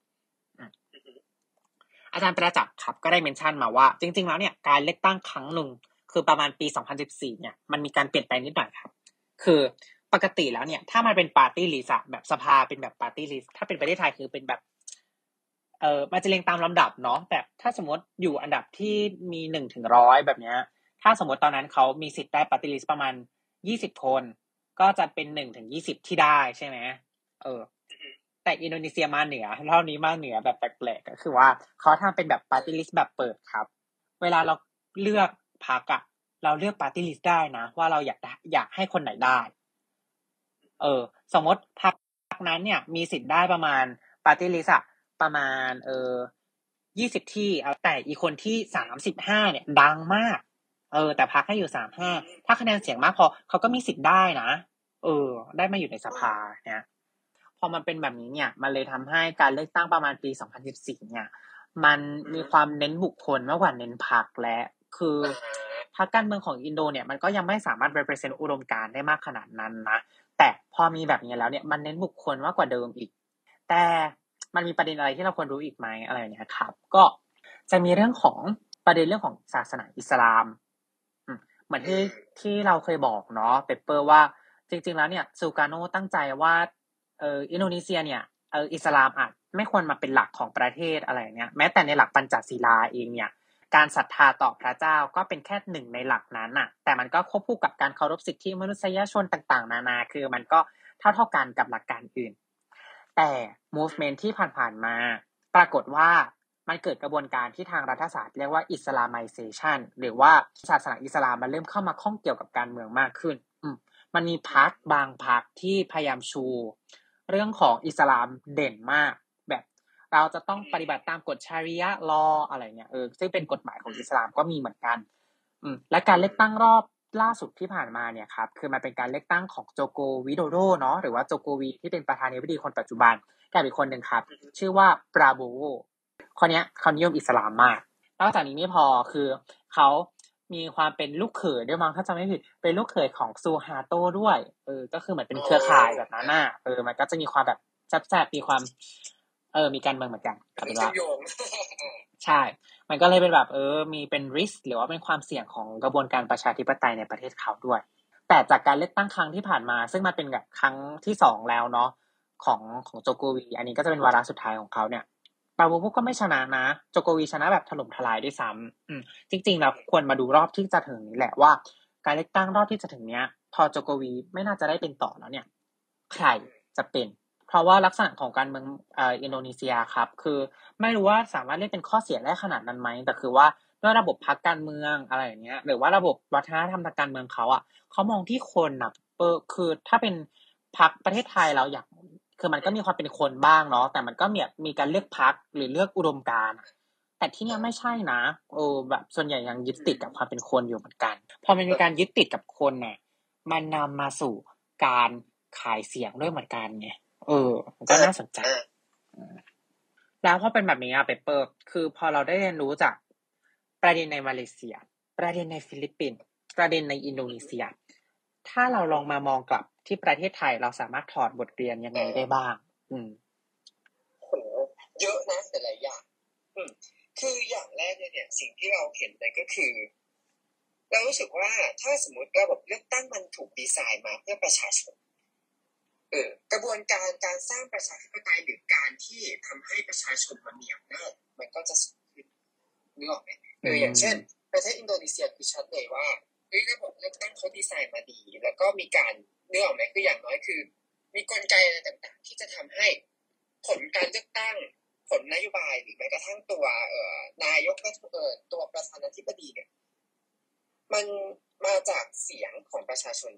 อาจารย์ประจักษ์ครับก็ได้เมนชั่นมาว่าจริงๆแล้วเนี่ยการเลือกตั้งครั้งหนึ่งคือประมาณปีสองพันสิบสี่เนี่ยมันมีการเปลี่ยนแปลงนิดหน่อยครับคือปกติแล้วเนี่ยถ้ามันเป็นปาร์ตี้ลิสต์แบบสภาเป็นแบบปาร์ตี้ลิสต์ถ้าเป็นประเทศไทยคือเป็นแบบเอ่อมันจะเรียงตามลำดับเนาะแบบถ้าสมมติอยู่อันดับที่มีหนึ่งถึงหนึ่งร้อยแบบเนี้ยถ้าสมมติตอนนั้นเขามีสิทธิ์ได้ปาร์ตี้ลิสต์ประมาณยี่สิบคนก็จะเป็นหนึ่งถึงยี่สิบที่ได้ใช่ไหมเออแต่อินโดนีเซียมาเหนือรอบนี้มาเหนือแบบแปลกๆก็คือว่าเขาทำเป็นแบบปาร์ตี้ลิสต์แบบเปิดครับเวลาเราเลือกพรรคอะเราเลือกปาร์ตี้ลิสต์ได้นะว่าเราอยากอยากให้คนไหนได้เออสมมติพรรคนั้นเนี่ยมีสิทธิ์ได้ประมาณปาร์ตี้ลิสต์อะประมาณเออยี่สิบที่เอาแต่อีคนที่สามสิบห้าเนี่ยดังมากเออแต่พรรคให้อยู่สามสิบห้าถ้าคะแนนเสียงมากพอเขาก็มีสิทธิ์ได้นะเออได้มาอยู่ในสภาเนี่ยพอมันเป็นแบบนี้เนี่ยมันเลยทำให้การเลือกตั้งประมาณปีสองพันสิบสี่เนี่ยมันมีความเน้นบุคคลมากกว่าเน้นพรรคและคือพรรคการเมืองของอินโดเนี่ยมันก็ยังไม่สามารถ represent อุดมการณ์ได้มากขนาดนั้นนะแต่พอมีแบบนี้แล้วเนี่ยมันเน้นบุคคลมากกว่าเดิมอีกแต่มันมีประเด็นอะไรที่เราควรรู้อีกไหมอะไรอย่างเงี้ยครับก็จะมีเรื่องของประเด็นเรื่องของศาสนาอิสลามเหมือนที่ที่เราเคยบอกเนาะเปเปอร์ว่าจริงๆแล้วเนี่ยซูการโนตั้งใจว่าเอ่ออินโดนีเซียเนี่ยเอ่ออิสลามอาจไม่ควรมาเป็นหลักของประเทศอะไรเงี้ยแม้แต่ในหลักปัญจศีลาเองเนี่ยการศรัทธาต่อพระเจ้าก็เป็นแค่หนึ่งในหลักนั้นน่ะแต่มันก็ควบคู่กับการเคารพสิทธิมนุษยชนต่างๆนานาคือมันก็เท่าๆกันกับหลักการอื่นแต่ movement ที่ผ่านๆมาปรากฏว่ามันเกิดกระบวนการที่ทางรัฐศาสตร์เรียกว่า Islamization หรือว่าศาสนาอิสลามมันเริ่มเข้ามาข้องเกี่ยวกับการเมืองมากขึ้นมันมีพรรคบางพรรคที่พยายามชูเรื่องของอิสลามเด่นมากแบบเราจะต้องปฏิบัติตามกฎชาริยะห์ลออะไรเงี้ยเออซึ่งเป็นกฎหมายของอิสลามก็มีเหมือนกันอืมและการเลือกตั้งรอบล่าสุดที่ผ่านมาเนี่ยครับคือมันเป็นการเลือกตั้งของโจโกวิโดโดเนาะหรือว่าโจโกวีที่เป็นประธานาธิบดีคนปัจจุบันกับอีกคนนึงครับชื่อว่าปราโบโวคนนี้เขานิยมอิสลามมากนอกจากนี้ไม่พอคือเขามีความเป็นลูกเขยด้วยมั้งถ้าจำไม่ผิดเป็นลูกเขยของซูฮาโต้ด้วยเออก็คือเหมือนเป็นเครือข่ายแบบนั้นน่ะเออมันก็จะมีความแบบแซ่บๆมีความเออมีการเมืองเหมือนกันครับเป็นว่าใช่มันก็เลยเป็นแบบเออมีเป็น risk หรือว่าเป็นความเสี่ยงของกระบวนการประชาธิปไตยในประเทศเขาด้วยแต่จากการเลือกตั้งครั้งที่ผ่านมาซึ่งมันเป็นแบบครั้งที่สองแล้วเนาะของของโจโกวีอันนี้ก็จะเป็นวาระสุดท้ายของเขาเนี่ยปาโบโวก็ไม่ชนะนะโจโกวีชนะแบบถล่มทลายด้วยซ้ำอืมจริงๆแล้วควรมาดูรอบที่จะถึงนี้แหละว่าการเลือกตั้งรอบที่จะถึงเนี้ยพอโจโกวีไม่น่าจะได้เป็นต่อแล้วเนี่ยใครจะเป็นเพราะว่าลักษณะของการเมืองเอ่ออินโดนีเซียครับคือไม่รู้ว่าสามารถเรียกเป็นข้อเสียได้ขนาดนั้นไหมแต่คือว่าด้วยระบบพรรคการเมืองอะไรอย่างเงี้ยหรือว่าระบบวัฒนธรรมทางการเมืองเขาอ่ะเขามองที่คนน่ะเออคือถ้าเป็นพรรคประเทศไทยเราอยากคือมันก็มีความเป็นคนบ้างเนาะแต่มันก็มีมีการเลือกพรรคหรือเลือกอุดมการณ์แต่ที่นี่ไม่ใช่นะเออแบบส่วนใหญ่ยังยึดติดกับความเป็นคนอยู่เหมือนกันพอมันมีการยึดติดกับคนเนี่ยมันนำมาสู่การขายเสียงด้วยเหมือนกันไงเออก็น่าสนใจแล้วพอเป็นแบบนี้อะเปเปอร์คือพอเราได้เรียนรู้จากประเด็นในมาเลเซียประเด็นในฟิลิปปินส์ประเด็นในอินโดนีเซียถ้าเราลองมามองกลับที่ประเทศไทยเราสามารถถอดบทเรียนยังไงได้บ้างอืมโหเยอะนะแต่หลายอย่างอืมคืออย่างแรกเนี่ยสิ่งที่เราเห็นเลยก็คือเรารู้สึกว่าถ้าสมมติระบบเลือกตั้งมันถูกดีไซน์มาเพื่อประชาชนเออกระบวนการการสร้างประชาธิปไตยหรือการที่ทำให้ประชาชนมันมีอำนาจมันก็จะสูงขึ้นนึกออกไหมเอออย่างเช่นประเทศอินโดนีเซียคือชัดเลยว่าเฮ้ยระบบเลือกตั้งเขาดีไซน์มาดีแล้วก็มีการนึกออกไหมคืออย่างน้อยคือมีกลไกอะไรต่างๆที่จะทำให้ผลการเลือกตั้งผลนโยบายหรือแม้กระทั่งตัวเอ่อนายกเอ่อตัวประธานาธิบดีเนี่ยมันมาจากเสียงของประชาชน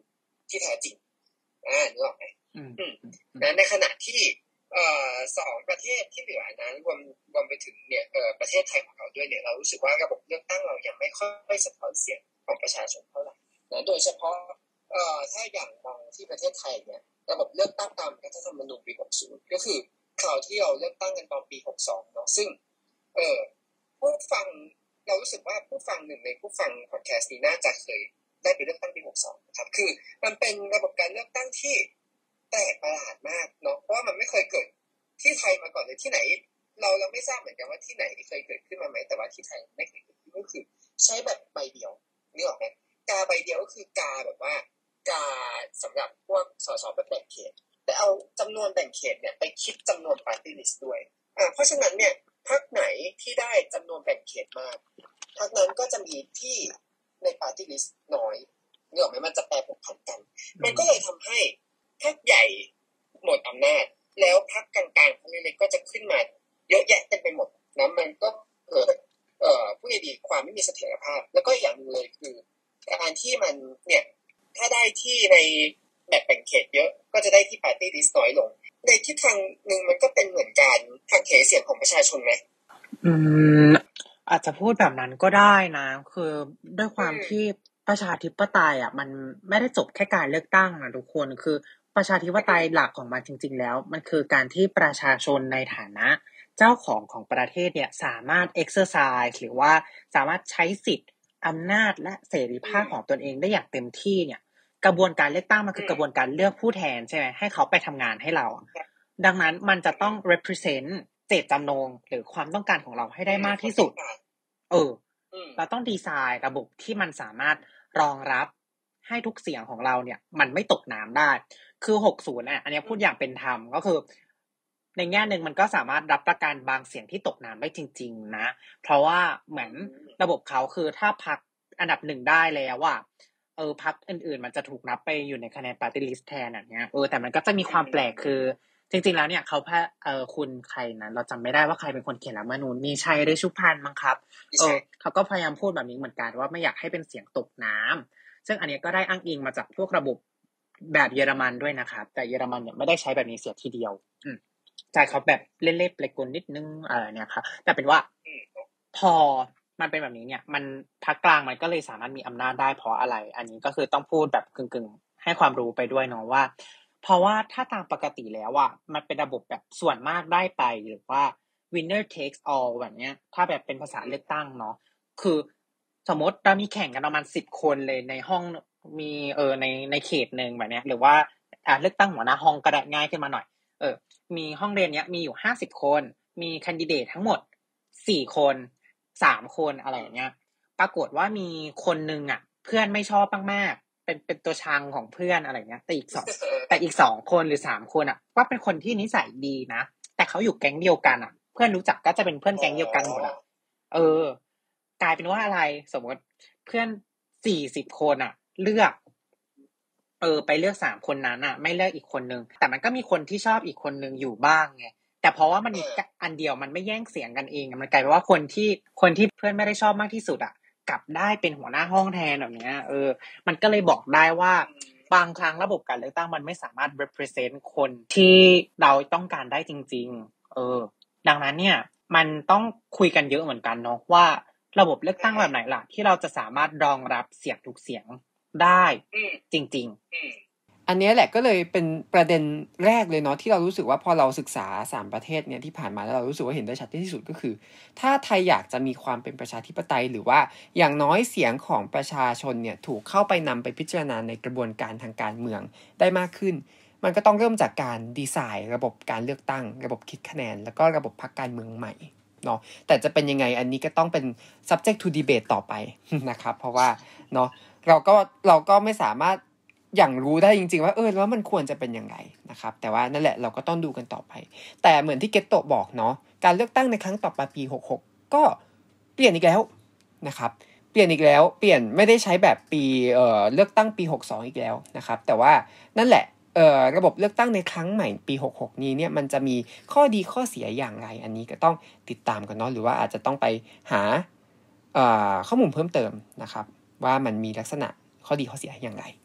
ที่แท้จริงอ่านึกออกไหมอืมนะในขณะที่เอ่อสองประเทศที่เหลือนั้นรวมรวมไปถึงเนี่ยเอ่อประเทศไทยของเราด้วยเนี่ยเรารู้สึกว่าระบบเลือกตั้งเรายังไม่ค่อยสะท้อนเสียงของประชาชนเท่าไหร่นะโดยเฉพาะเอ่อถ้าอย่างมองที่ประเทศไทยเนี่ยระบบเลือกตั้งตามรัฐธรรมนูญปีหกสิบก็คือคราวที่เราเลือกตั้งกันตอนปีหกสิบสองเนาะซึ่งเอ่อผู้ฟังเรารู้สึกว่าผู้ฟังหนึ่งในผู้ฟังพอดแคสต์นี้น่าจะเคยได้ไปเลือกตั้งปีหกสิบสองนะครับคือมันเป็นระบบการเลือกตั้งที่แปลกประหลาดมากเนาะเพราะว่ามันไม่เคยเกิดที่ไทยมาก่อนเลยที่ไหนเราเราไม่ทราบเหมือนกันว่าที่ไหนเคยเกิดขึ้นมาไหมแต่ว่าที่ไทยไม่เคยเกิดขึ้นก็คือใช้แบบใบเดียวนึกออกไหมกาใบเดียวก็คือกาแบบว่ากาสำหรับพวกสสแบบแบ่งเขตแต่เอาจำนวนแบ่งเขตเนี่ยไปคิดจำนวนปาร์ตี้ลิสต์ด้วยอ่าเพราะฉะนั้นเนี่ยพรรคไหนที่ได้จำนวนแบ่งเขตมากพรรคนั้นก็จะมีที่ในปาร์ตี้ลิสต์น้อยนึกออกไหมมันจะแปรผกผันกันมันก็เลยทำให้พรรคใหญ่หมดอำนาจแล้วพรรคกลางๆพรรคเล็กๆก็จะขึ้นมาเยอะแยะเต็มไปหมดนะมันก็เกิดเอ่อผู้ใหญ่ดีความไม่มีเสถียรภาพแล้วก็อย่างนึงเลยคือการที่มันเนี่ยถ้าได้ที่ในแบบแบ่งเขตเยอะก็จะได้ที่ปาร์ตี้ลิสต์น้อยลงในทิศทางนึงมันก็เป็นเหมือนการหักเหเสียงของประชาชนไหมอืมอาจจะพูดแบบนั้นก็ได้นะคือด้วยความที่ประชาธิปไตยอ่ะมันไม่ได้จบแค่การเลือกตั้งนะทุกคนคือประชาธิปไตยหลักของมันจริงๆแล้วมันคือการที่ประชาชนในฐานะเจ้าของของประเทศเนี่ยสามารถ exercise หรือว่าสามารถใช้สิทธิ์อำนาจและเสรีภาพของตนเองได้อย่างเต็มที่เนี่ยกระบวนการเลือกตั้งมันคือกระบวนการเลือกผู้แทนใช่ไหมให้เขาไปทำงานให้เราดังนั้นมันจะต้อง represent เจตจำนงหรือความต้องการของเราให้ได้มากที่สุดเออเราต้องดีไซน์ระบบที่มันสามารถรองรับให้ทุกเสียงของเราเนี่ยมันไม่ตกน้ำได้คือหกสิบอ่ะอันนี้พูดอย่างเป็นธรรมก็คือในแง่นึงมันก็สามารถรับประกันบางเสียงที่ตกน้ำได้จริงๆนะเพราะว่าเหมือนระบบเขาคือถ้าพรรคอันดับหนึ่งได้แล้วอ่ะเออพรรคอื่นๆมันจะถูกนับไปอยู่ในคะแนนปาร์ตี้ลิสต์แทนอย่างเงี้ยเออแต่มันก็จะมีความแปลกคือจริงๆแล้วเนี่ยเขาพะเออคุณใครนะเราจำไม่ได้ว่าใครเป็นคนเขียนรัฐธรรมนูญมีชัยฤชุพันธ์มั้งครับเออเขาก็พยายามพูดแบบนี้เหมือนกันว่าไม่อยากให้เป็นเสียงตกน้ำซึ่งอันนี้ก็ได้อ้างอิงมาจากพวกระบบแบบเยอรมันด้วยนะครับแต่เยอรมันเนี่ยไม่ได้ใช้แบบนี้เสียทีเดียวอืมใช่เขาแบบเล่นๆเปลกลนิดนึงอะไรเนี่ยครับแต่เป็นว่าพอมันเป็นแบบนี้เนี่ยมันพรรคกลางมันก็เลยสามารถมีอำนาจได้เพราะอะไรอันนี้ก็คือต้องพูดแบบกึ่งๆให้ความรู้ไปด้วยเนาะว่าเพราะว่าถ้าตามปกติแล้วอ่ะมันเป็นระบบแบบส่วนมากได้ไปหรือว่า winner takes all แบบเนี้ยถ้าแบบเป็นภาษาเลือกตั้งเนาะคือสมมติเรามีแข่งกันประมาณสิบคนเลยในห้องมีเออในในเขตนึงแบบเนี้ยหรือว่าอ่าเลือกตั้งหัวหน้าห้องก็ได้ง่ายขึ้นมาหน่อยเออมีห้องเรียนเนี้ยมีอยู่ห้าสิบคนมีแคนดิเดตทั้งหมดสี่คนสามคนอะไรอย่างเงี้ยปรากฏว่ามีคนนึงอ่ะเพื่อนไม่ชอบมากๆเป็นเป็นตัวชังของเพื่อนอะไรเงี้ยแต่อีกสองแต่อีกสองคนหรือสามคนอ่ะว่าเป็นคนที่นิสัยดีนะแต่เขาอยู่แก๊งเดียวกันอ่ะเพื่อนรู้จักก็จะเป็นเพื่อนแก๊งเดียวกันหมดอ่ะเออกลายเป็นว่าอะไรสมมติเพื่อนสี่สิบคนอ่ะเลือกเออไปเลือกสามคนนั้นอ่ะไม่เลือกอีกคนนึงแต่มันก็มีคนที่ชอบอีกคนนึงอยู่บ้างไงแต่เพราะว่ามันมีอันเดียวมันไม่แย่งเสียงกันเองมันกลายเป็นว่าคนที่คนที่เพื่อนไม่ได้ชอบมากที่สุดอ่ะกลับได้เป็นหัวหน้าห้องแทนแบบเนี้ยเออมันก็เลยบอกได้ว่าบางครั้งระบบการเลือกตั้งมันไม่สามารถ represent คนที่เราต้องการได้จริงๆเออดังนั้นเนี่ยมันต้องคุยกันเยอะเหมือนกันเนาะว่าระบบเลือกตั้งแบบไหนล่ะที่เราจะสามารถรองรับเสียงทุกเสียงได้จริงๆอันนี้แหละก็เลยเป็นประเด็นแรกเลยเนาะที่เรารู้สึกว่าพอเราศึกษาสามประเทศเนี่ยที่ผ่านมาแล้วเรารู้สึกว่าเห็นได้ชัดที่สุดก็คือถ้าไทยอยากจะมีความเป็นประชาธิปไตยหรือว่าอย่างน้อยเสียงของประชาชนเนี่ยถูกเข้าไปนำไปพิจารณาในกระบวนการทางการเมืองได้มากขึ้นมันก็ต้องเริ่มจากการดีไซน์ระบบการเลือกตั้งระบบคิดคะแนนแล้วก็ระบบพรรคการเมืองใหม่เนาะแต่จะเป็นยังไงอันนี้ก็ต้องเป็น subject to debate ต่อไปนะครับเพราะว่าเนาะเราก็เราก็ไม่สามารถอย่างรู้ได้จริงๆว่าเออแล้วมันควรจะเป็นยังไงนะครับแต่ว่านั่นแหละเราก็ต้องดูกันต่อไปแต่เหมือนที่เกตโตะบอกเนาะการเลือกตั้งในครั้งต่อไปปีหกสิบหกก็เปลี่ยนอีกแล้วนะครับเปลี่ยนอีกแล้วเปลี่ยนไม่ได้ใช้แบบปีเอ่อเลือกตั้งปีหกสิบสองอีกแล้วนะครับแต่ว่านั่นแหละเอ่อระบบเลือกตั้งในครั้งใหม่ปีหกสิบหกนี้เนี่ยมันจะมีข้อดีข้อเสียอย่างไรอันนี้ก็ต้องติดตามกันเนาะหรือว่าอาจจะต้องไปหาเอ่อข้อมูลเพิ่มเติมนะครับว่ามันมีลักษณะข้อดีข้อเสียอย่างไร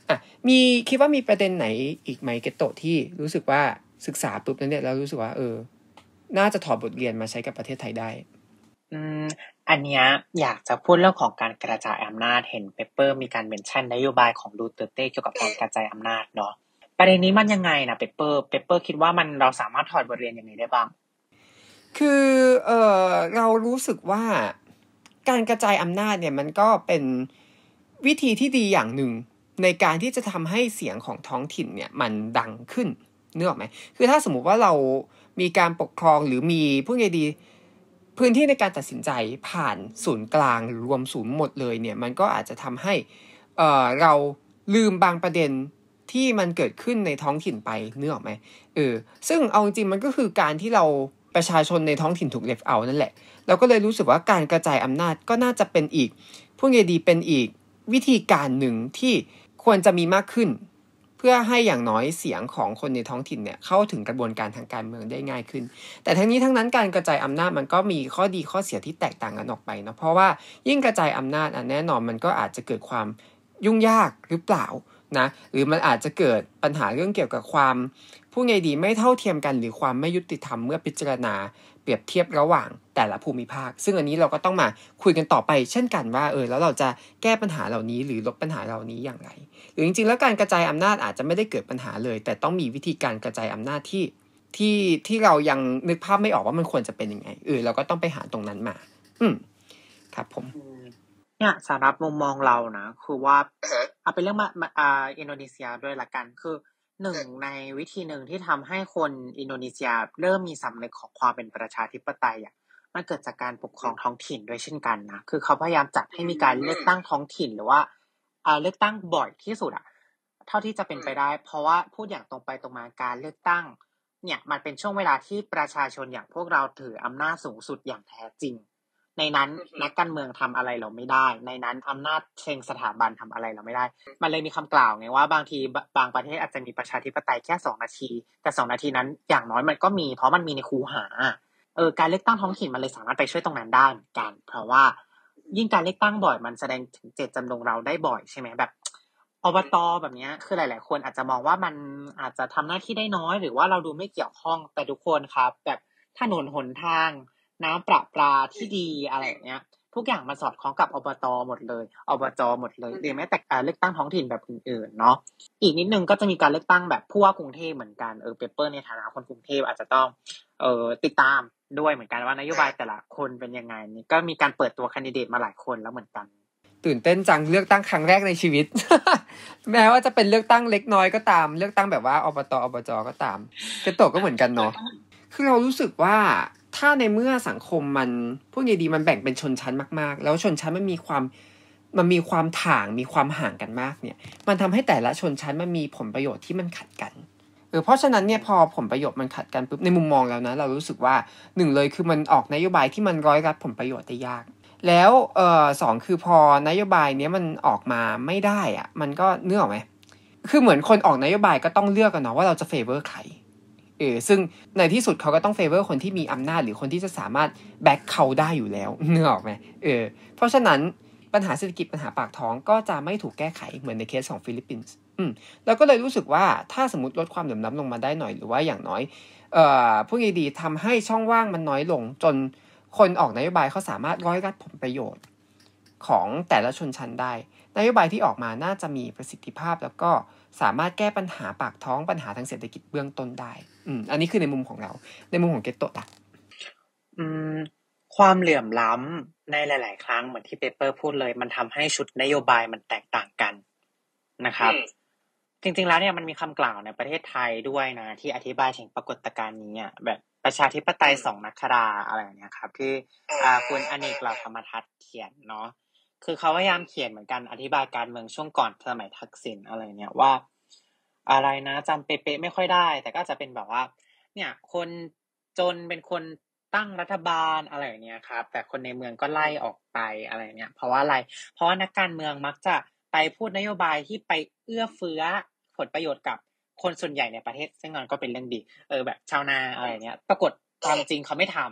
อ่ะมีคิดว่ามีประเด็นไหนอีกไหมเกตโตะที่รู้สึกว่าศึกษาปุ๊บแล้วเนี่ยแล้วรู้สึกว่าเออน่าจะถอดบทเรียนมาใช้กับประเทศไทยได้อืมอันเนี้ยอยากจะพูดเรื่องของการกระจายอำนาจเห็นเปเปอร์มีการเมนชั่นนโยบายของดูเตอร์เต้เกี่ยวกับการกระจายอำนาจเนาะประเด็นนี้มันยังไงนะเปเปอร์เปเปอร์คิดว่ามันเราสามารถถอดบทเรียนยังไงได้บ้างคือเออเรารู้สึกว่าการกระจายอำนาจเนี่ยมันก็เป็นวิธีที่ดีอย่างหนึ่งในการที่จะทำให้เสียงของท้องถิ่นเนี่ยมันดังขึ้นนึกออกไหมคือถ้าสมมุติว่าเรามีการปกครองหรือมีพูดไงดีพื้นที่ในการตัดสินใจผ่านศูนย์กลางหรือรวมศูนย์หมดเลยเนี่ยมันก็อาจจะทำให้เอ่อเราลืมบางประเด็นที่มันเกิดขึ้นในท้องถิ่นไปนึกออกไหมเออซึ่งเอาจริงๆมันก็คือการที่เราประชาชนในท้องถิ่นถูกเลฟเอานั่นแหละเราก็เลยรู้สึกว่าการกระจายอำนาจก็น่าจะเป็นอีกพูดไงดีเป็นอีกวิธีการหนึ่งที่ควรจะมีมากขึ้นเพื่อให้อย่างน้อยเสียงของคนในท้องถิ่นเนี่ยเข้าถึงกระบวนการทางการเมืองได้ง่ายขึ้นแต่ทั้งนี้ทั้งนั้นการกระจายอำนาจมันก็มีข้อดีข้อเสียที่แตกต่างกันออกไปเนาะเพราะว่ายิ่งกระจายอำนาจอ่ะแน่นอนมันก็อาจจะเกิดความยุ่งยากหรือเปล่านะหรือมันอาจจะเกิดปัญหาเรื่องเกี่ยวกับความผู้ไงดีไม่เท่าเทียมกันหรือความไม่ยุติธรรมเมื่อพิจารณาเปรียบเทียบระหว่างแต่ละภูมิภาคซึ่งอันนี้เราก็ต้องมาคุยกันต่อไปเช่นกันว่าเออแล้วเราจะแก้ปัญหาเหล่านี้หรือลดปัญหาเหล่านี้อย่างไรหรือจริงๆแล้วการกระจายอำนาจอาจจะไม่ได้เกิดปัญหาเลยแต่ต้องมีวิธีการกระจายอำนาจที่ที่ที่เรายังนึกภาพไม่ออกว่ามันควรจะเป็นยังไงเออเราก็ต้องไปหาตรงนั้นมาอืมครับผมเนี่ยสำหรับมุมมองเรานะคือว่าเอาเป็นเรื่องมาอ่าอินโดนีเซียด้วยละกันคือหนึ่งในวิธีหนึ่งที่ทำให้คนอินโดนีเซียเริ่มมีสำนึกของความเป็นประชาธิปไตยอ่ะมันเกิดจากการปกครองท้องถิ่นด้วยเช่นกันนะคือเขาพยายามจัดให้มีการเลือกตั้งท้องถิ่นหรือว่าอ่าเลือกตั้งบ่อยที่สุดอ่ะเท่าที่จะเป็นไปได้เพราะว่าพูดอย่างตรงไปตรงมาการเลือกตั้งเนี่ยมันเป็นช่วงเวลาที่ประชาชนอย่างพวกเราถืออำนาจสูงสุดอย่างแท้จริงในนั้นนักการเมืองทำอะไรเราไม่ได้ในนั้นอำนาจเชิงสถาบันทำอะไรเราไม่ได้มันเลยมีคำกล่าวไงว่าบางทีบางประเทศอาจจะมีประชาธิปไตยแค่สองนาทีแต่สองนาทีนั้นอย่างน้อยมันก็มีเพราะมันมีในคูหาเออการเลือกตั้งท้องถิ่นมันเลยสามารถไปช่วยตรงนั้นได้เหมือนกันเพราะว่ายิ่งการเลือกตั้งบ่อยมันแสดงถึงเจตจำนงเราได้บ่อยใช่ไหมแบบอบต.แบบนี้คือหลายๆคนอาจจะมองว่ามันอาจจะทำหน้าที่ได้น้อยหรือว่าเราดูไม่เกี่ยวข้องแต่ทุกคนครับแบบถนนหนทางน้ำประปาที่ดีอะไรอย่างเงี้ยทุกอย่างมันสอดคล้องกับอบต.หมดเลยอบจ.หมดเลยหรือแม้แต่การเลือกตั้งท้องถิ่นแบบอื่นๆเนาะอีกนิดนึงก็จะมีการเลือกตั้งแบบผู้ว่ากรุงเทพเหมือนกันเออเปเปอร์ในฐานะคนกรุงเทพอาจจะต้องเอ่อติดตามด้วยเหมือนกันว่านโยบายแต่ละคนเป็นยังไงนี่ก็มีการเปิดตัวแคนดิเดตมาหลายคนแล้วเหมือนกันตื่นเต้นจังเลือกตั้งครั้งแรกในชีวิต แม้ว่าจะเป็นเลือกตั้งเล็กน้อยก็ตามเลือกตั้งแบบว่าอบต.อบจ.ก็ตามเกตโตะก็เหมือนกันเนาะคือเรารู้สึกว่าถ้าในเมื่อสังคมมันพูดไงดีมันแบ่งเป็นชนชั้นมากๆแล้วชนชั้นมันมีความมันมีความถ่างมีความห่างกันมากเนี่ยมันทำให้แต่ละชนชั้นมันมีผลประโยชน์ที่มันขัดกันเออเพราะฉะนั้นเนี่ยพอผลประโยชน์มันขัดกันปุ๊บในมุมมองแล้วนะเรารู้สึกว่าหนึ่งเลยคือมันออกนโยบายที่มันร้อยรัดผลประโยชน์ได้ยากแล้วเอ่อสองคือพอนโยบายเนี้ยมันออกมาไม่ได้อ่ะมันก็เนื้อออกไหมคือเหมือนคนออกนโยบายก็ต้องเลือกกันเนาะว่าเราจะเฟเวอร์ใครเออซึ่งในที่สุดเขาก็ต้องเฟเวอร์คนที่มีอำนาจหรือคนที่จะสามารถแบ็คเขาได้อยู่แล้วเนื้อออกไหมเออเพราะฉะนั้นปัญหาเศรษฐกิจปัญหาปากท้องก็จะไม่ถูกแก้ไขเหมือนในเคสของฟิลิปปินส์อืมแล้วก็เลยรู้สึกว่าถ้าสมมติลดความเหลื่อมล้ำลงมาได้หน่อยหรือว่าอย่างน้อยเอ่อพูดดีๆทำให้ช่องว่างมันน้อยลงจนคนออกนโยบายเขาสามารถร้อยรัดผลประโยชน์ของแต่ละชนชั้นได้นโยบายที่ออกมาน่าจะมีประสิทธิภาพแล้วก็สามารถแก้ปัญหาปากท้องปัญหาทางเศรษฐกิจเบื้องต้นได้อืมอันนี้คือในมุมของเราในมุมของเกตโตะอ่ะอืมความเหลื่อมล้ำในหลายๆครั้งเหมือนที่เปเปอร์พูดเลยมันทำให้ชุดนโยบายมันแตกต่างกันนะครับจริงๆแล้วเนี่ยมันมีคำกล่าวในประเทศไทยด้วยนะที่อธิบายถึงปรากฏการณ์นี้อ่ะแบบประชาธิปไตยสองนักคราอะไรอย่างเงี้ยครับที่อ่าคุณอเนกเหล่าธรรมทัศน์เขียนเนาะคือเขาพยายามเขียนเหมือนกันอธิบายการเมืองช่วงก่อนสมัยทักษิณอะไรเนี่ยว่าอะไรนะจำเป๊ะๆไม่ค่อยได้แต่ก็จะเป็นแบบว่าเนี่ยคนจนเป็นคนตั้งรัฐบาลอะไรอย่างเงี้ยครับแต่คนในเมืองก็ไล่ออกไปอะไรเนี่ยเพราะว่าอะไรเพราะว่านักการเมืองมักจะไปพูดนโยบายที่ไปเอื้อเฟื้อผลประโยชน์กับคนส่วนใหญ่ในประเทศซึ่งมันก็เป็นเรื่องดีเออแบบชาวนาอะไรเนี้ยปรากฏความจริงเขาไม่ท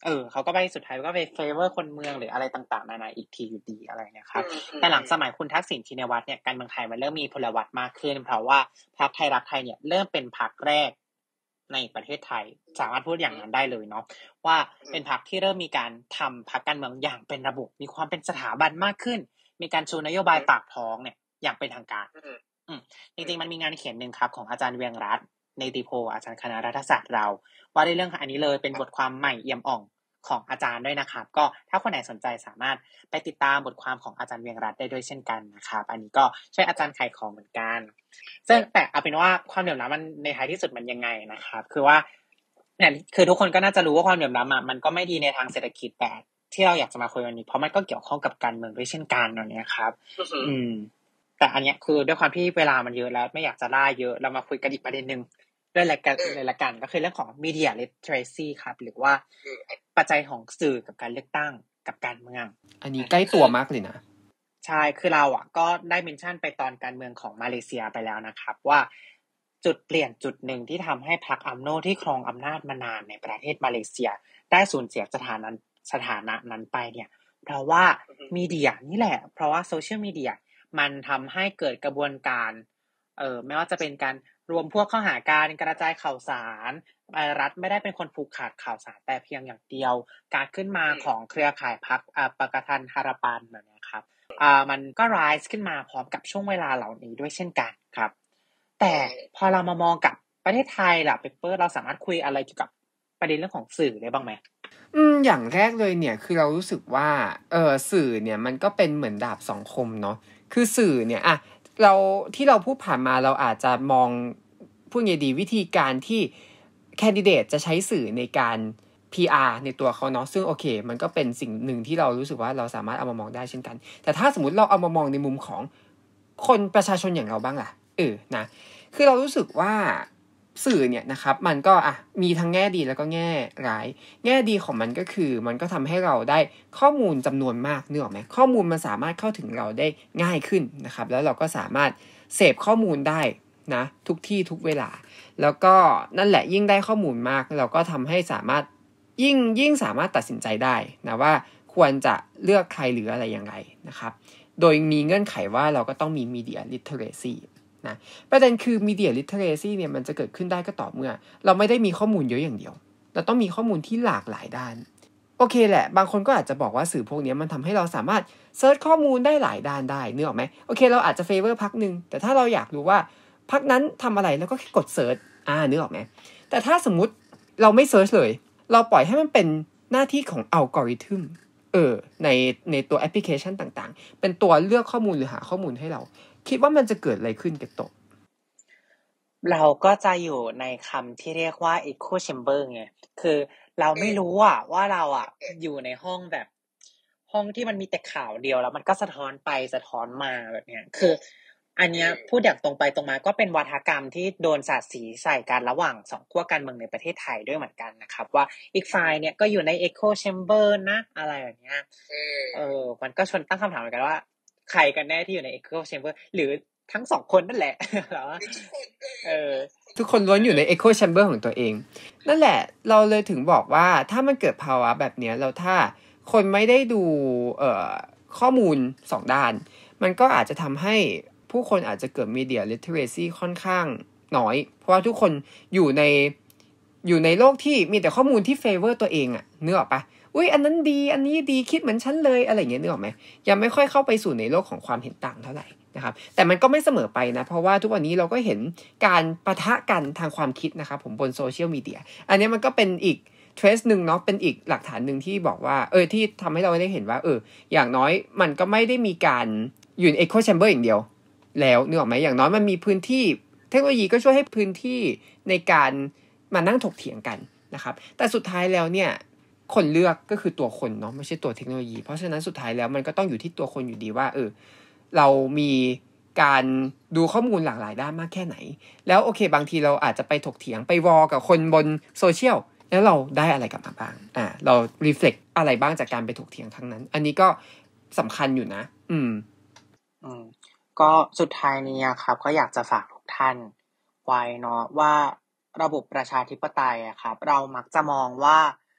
เออเขาก็ไปสุดท้ายก็ไปเฟเวอร์คนเมืองหรืออะไรต่างๆนานาอีกทีอยู่ดีอะไรเนี่ยครับแต่หลังสมัยคุณทักษิณชินวัตรเนี่ยการเมืองไทยมันเริ่มมีพลวัตมากขึ้นเพราะว่าพรรคไทยรักไทยเนี่ยเริ่มเป็นพรรคแรกในประเทศไทยสามารถพูดอย่างนั้นได้เลยเนาะว่าเป็นพรรคที่เริ่มมีการทำพรรคการเมืองอย่างเป็นระบบมีความเป็นสถาบันมากขึ้นมีการชูนโยบายปากท้องเนี่ยอย่างเป็นทางการอืมจริงๆมันมีงานเขียนนึงครับของอาจารย์เวียงรัตน์ในติโพอาจารย์คณะรัฐศาสตร์เราว่าในเรื่องอันนี้เลยเป็นบทความใหม่เอี่ยมอ่องของอาจารย์ด้วยนะครับก็ถ้าคนไหนสนใจสามารถไปติดตามบทความของอาจารย์เวียงรัตน์ได้ด้วยเช่นกันนะครับอันนี้ก็ช่วยอาจารย์ขายของเหมือนกันซึ่งแต่เอาเป็นว่าความเหลื่อมล้ำมันในท้ายที่สุดมันยังไงนะครับคือว่าเนี่ยคือทุกคนก็น่าจะรู้ว่าความเหลื่อมล้ำมันก็ไม่ดีในทางเศรษฐกิจแต่ที่เราอยากจะมาคุยวันนี้เพราะมันก็เกี่ยวข้องกับการเมืองด้วยเช่นกันเนาะเนี่ยครับอืมแต่อันเนี้ยคือด้วยความที่เวลามันเยอะแล้วไม่อยากจะล่าเยอะเรามาคุยกันอีกประเด็นนึงเรื่องอะไรกันเลยละกันก็คือเรื่องของ media literacy ครับหรือว่าปัจจัยของสื่อกับการเลือกตั้งกับการเมืองอันนี้ใกล้ตัวมากเลยนะใช่คือเราอ่ะก็ได้เมนชั่นไปตอนการเมืองของมาเลเซียไปแล้วนะครับว่าจุดเปลี่ยนจุดหนึ่งที่ทำให้พรรคอัมโนที่ครองอำนาจมานานในประเทศมาเลเซียได้สูญเสียสถานะสถานะนั้นไปเนี่ยเพราะว่ามีเดียนี่แหละเพราะว่าโซเชียลมีเดียมันทำให้เกิดกระบวนการเอ่อไม่ว่าจะเป็นการรวมพวกเข้าหาการกระจายข่าวสารรัฐไม่ได้เป็นคนผูกขาดข่าวสารแต่เพียงอย่างเดียวการขึ้นมาของเครือข่ายพรรคอ่าปกทันฮาราปันแบบนี้ครับอ่ามันก็ rise ขึ้นมาพร้อมกับช่วงเวลาเหล่านี้ด้วยเช่นกันครับแต่พอเรามามองกับประเทศไทยล่ะเปเปอร์เราสามารถคุยอะไรเกี่ยวกับประเด็นเรื่องของสื่อได้บ้างไหมอืมอย่างแรกเลยเนี่ยคือเรารู้สึกว่าเออสื่อเนี่ยมันก็เป็นเหมือนดาบสองคมเนาะคือสื่อเนี่ยอะเราที่เราพูดผ่านมาเราอาจจะมองพูดไงดีวิธีการที่แคนดิเดตจะใช้สื่อในการ พี อาร์ ในตัวเขาเนาะซึ่งโอเคมันก็เป็นสิ่งหนึ่งที่เรารู้สึกว่าเราสามารถเอามามองได้เช่นกันแต่ถ้าสมมุติเราเอามามองในมุมของคนประชาชนอย่างเราบ้างล่ะเออนะคือเรารู้สึกว่าสื่อเนี่ยนะครับมันก็อ่ะมีทั้งแง่ดีแล้วก็แง่ร้ายแง่ดีของมันก็คือมันก็ทำให้เราได้ข้อมูลจำนวนมากนึกออกไหมข้อมูลมันสามารถเข้าถึงเราได้ง่ายขึ้นนะครับแล้วเราก็สามารถเสพข้อมูลได้นะทุกที่ทุกเวลาแล้วก็นั่นแหละยิ่งได้ข้อมูลมากเราก็ทำให้สามารถยิ่งยิ่งสามารถตัดสินใจได้นะว่าควรจะเลือกใครหรืออะไรยังไงนะครับโดยมีเงื่อนไขว่าเราก็ต้องมี media literacyนะประเด็นคือ media literacy เนี่ยมันจะเกิดขึ้นได้ก็ต่อเมื่อเราไม่ได้มีข้อมูลเยอะอย่างเดียวเราต้องมีข้อมูลที่หลากหลายด้านโอเคแหละบางคนก็อาจจะบอกว่าสื่อพวกนี้มันทำให้เราสามารถเซิร์ชข้อมูลได้หลายด้านได้นึกออกไหมโอเคเราอาจจะเฟเวอร์พรรคนึงแต่ถ้าเราอยากรู้ว่าพรรคนั้นทำอะไรแล้วก็แค่กดเซิร์ชอ่านึกออกไหมแต่ถ้าสมมุติเราไม่เซิร์ชเลยเราปล่อยให้มันเป็นหน้าที่ของอัลกอริทึมเออในในตัวแอปพลิเคชันต่างๆเป็นตัวเลือกข้อมูลหรือหาข้อมูลให้เราคิดว่ามันจะเกิดอะไรขึ้นกับโตเราก็จะอยู่ในคำที่เรียกว่า echo chamber ไงคือเราไม่รู้อ่ะว่าเราอ่ะอยู่ในห้องแบบห้องที่มันมีแต่ข่าวเดียวแล้วมันก็สะท้อนไปสะท้อนมาแบบเนี้ยคืออันเนี้ยพูดอย่างตรงไปตรงมาก็เป็นวาทกรรมที่โดนสาดสีใส่กันระหว่างสองขั้วการเมืองในประเทศไทยด้วยเหมือนกันนะครับว่าอีกฝ่ายเนี่ยก็อยู่ใน echo chamber นะอะไรแบบเนี้ยเออมันก็ชวนตั้งคำถามเหมือนกันว่าใครกันแน่ที่อยู่ใน echo chamber หรือทั้งสองคนนั่นแหละแล้วเออทุกคนล้วนอยู่ใน echo chamber ของตัวเองนั่นแหละเราเลยถึงบอกว่าถ้ามันเกิดภาวะแบบนี้แล้วถ้าคนไม่ได้ดูเอ่อข้อมูลสองด้านมันก็อาจจะทำให้ผู้คนอาจจะเกิด media literacy ค่อนข้างน้อยเพราะว่าทุกคนอยู่ในอยู่ในโลกที่มีแต่ข้อมูลที่ favor ตัวเองอะนึกออกปะอุ้ยอันนั้นดีอันนี้ดีคิดเหมือนฉันเลยอะไรอย่างเงี้ยนึกออกไหมยังไม่ค่อยเข้าไปสู่ในโลกของความเห็นต่างเท่าไหร่นะครับแต่มันก็ไม่เสมอไปนะเพราะว่าทุกวันนี้เราก็เห็นการปะทะกันทางความคิดนะครับผมบนโซเชียลมีเดียอันนี้มันก็เป็นอีกเทรสหนึ่งเนาะเป็นอีกหลักฐานหนึ่งที่บอกว่าเออที่ทำให้เราได้เห็นว่าเอออย่างน้อยมันก็ไม่ได้มีการอยู่ใน echo chamber อย่างเดียวแล้วนึกออกไหมอย่างน้อยมันมีพื้นที่เทคโนโลยีก็ช่วยให้พื้นที่ในการมานั่งถกเถียงกันนะครับแต่สุดท้ายแล้วเนี่ยคนเลือกก็คือตัวคนเนาะไม่ใช่ตัวเทคโนโลยีเพราะฉะนั้นสุดท้ายแล้วมันก็ต้องอยู่ที่ตัวคนอยู่ดีว่าเออเรามีการดูข้อมูลหลากหลายด้านมากแค่ไหนแล้วโอเคบางทีเราอาจจะไปถกเถียงไปวอกับคนบนโซเชียลแล้วเราได้อะไรกลับมาบ้างอ่าเรารีเฟล็กอะไรบ้างจากการไปถกเถียงครั้งนั้นอันนี้ก็สำคัญอยู่นะอืมอืมก็สุดท้ายนี้ครับก็อยากจะฝากทุกท่านไว้เนาะว่าระบบประชาธิปไตยอะครับเรามักจะมองว่า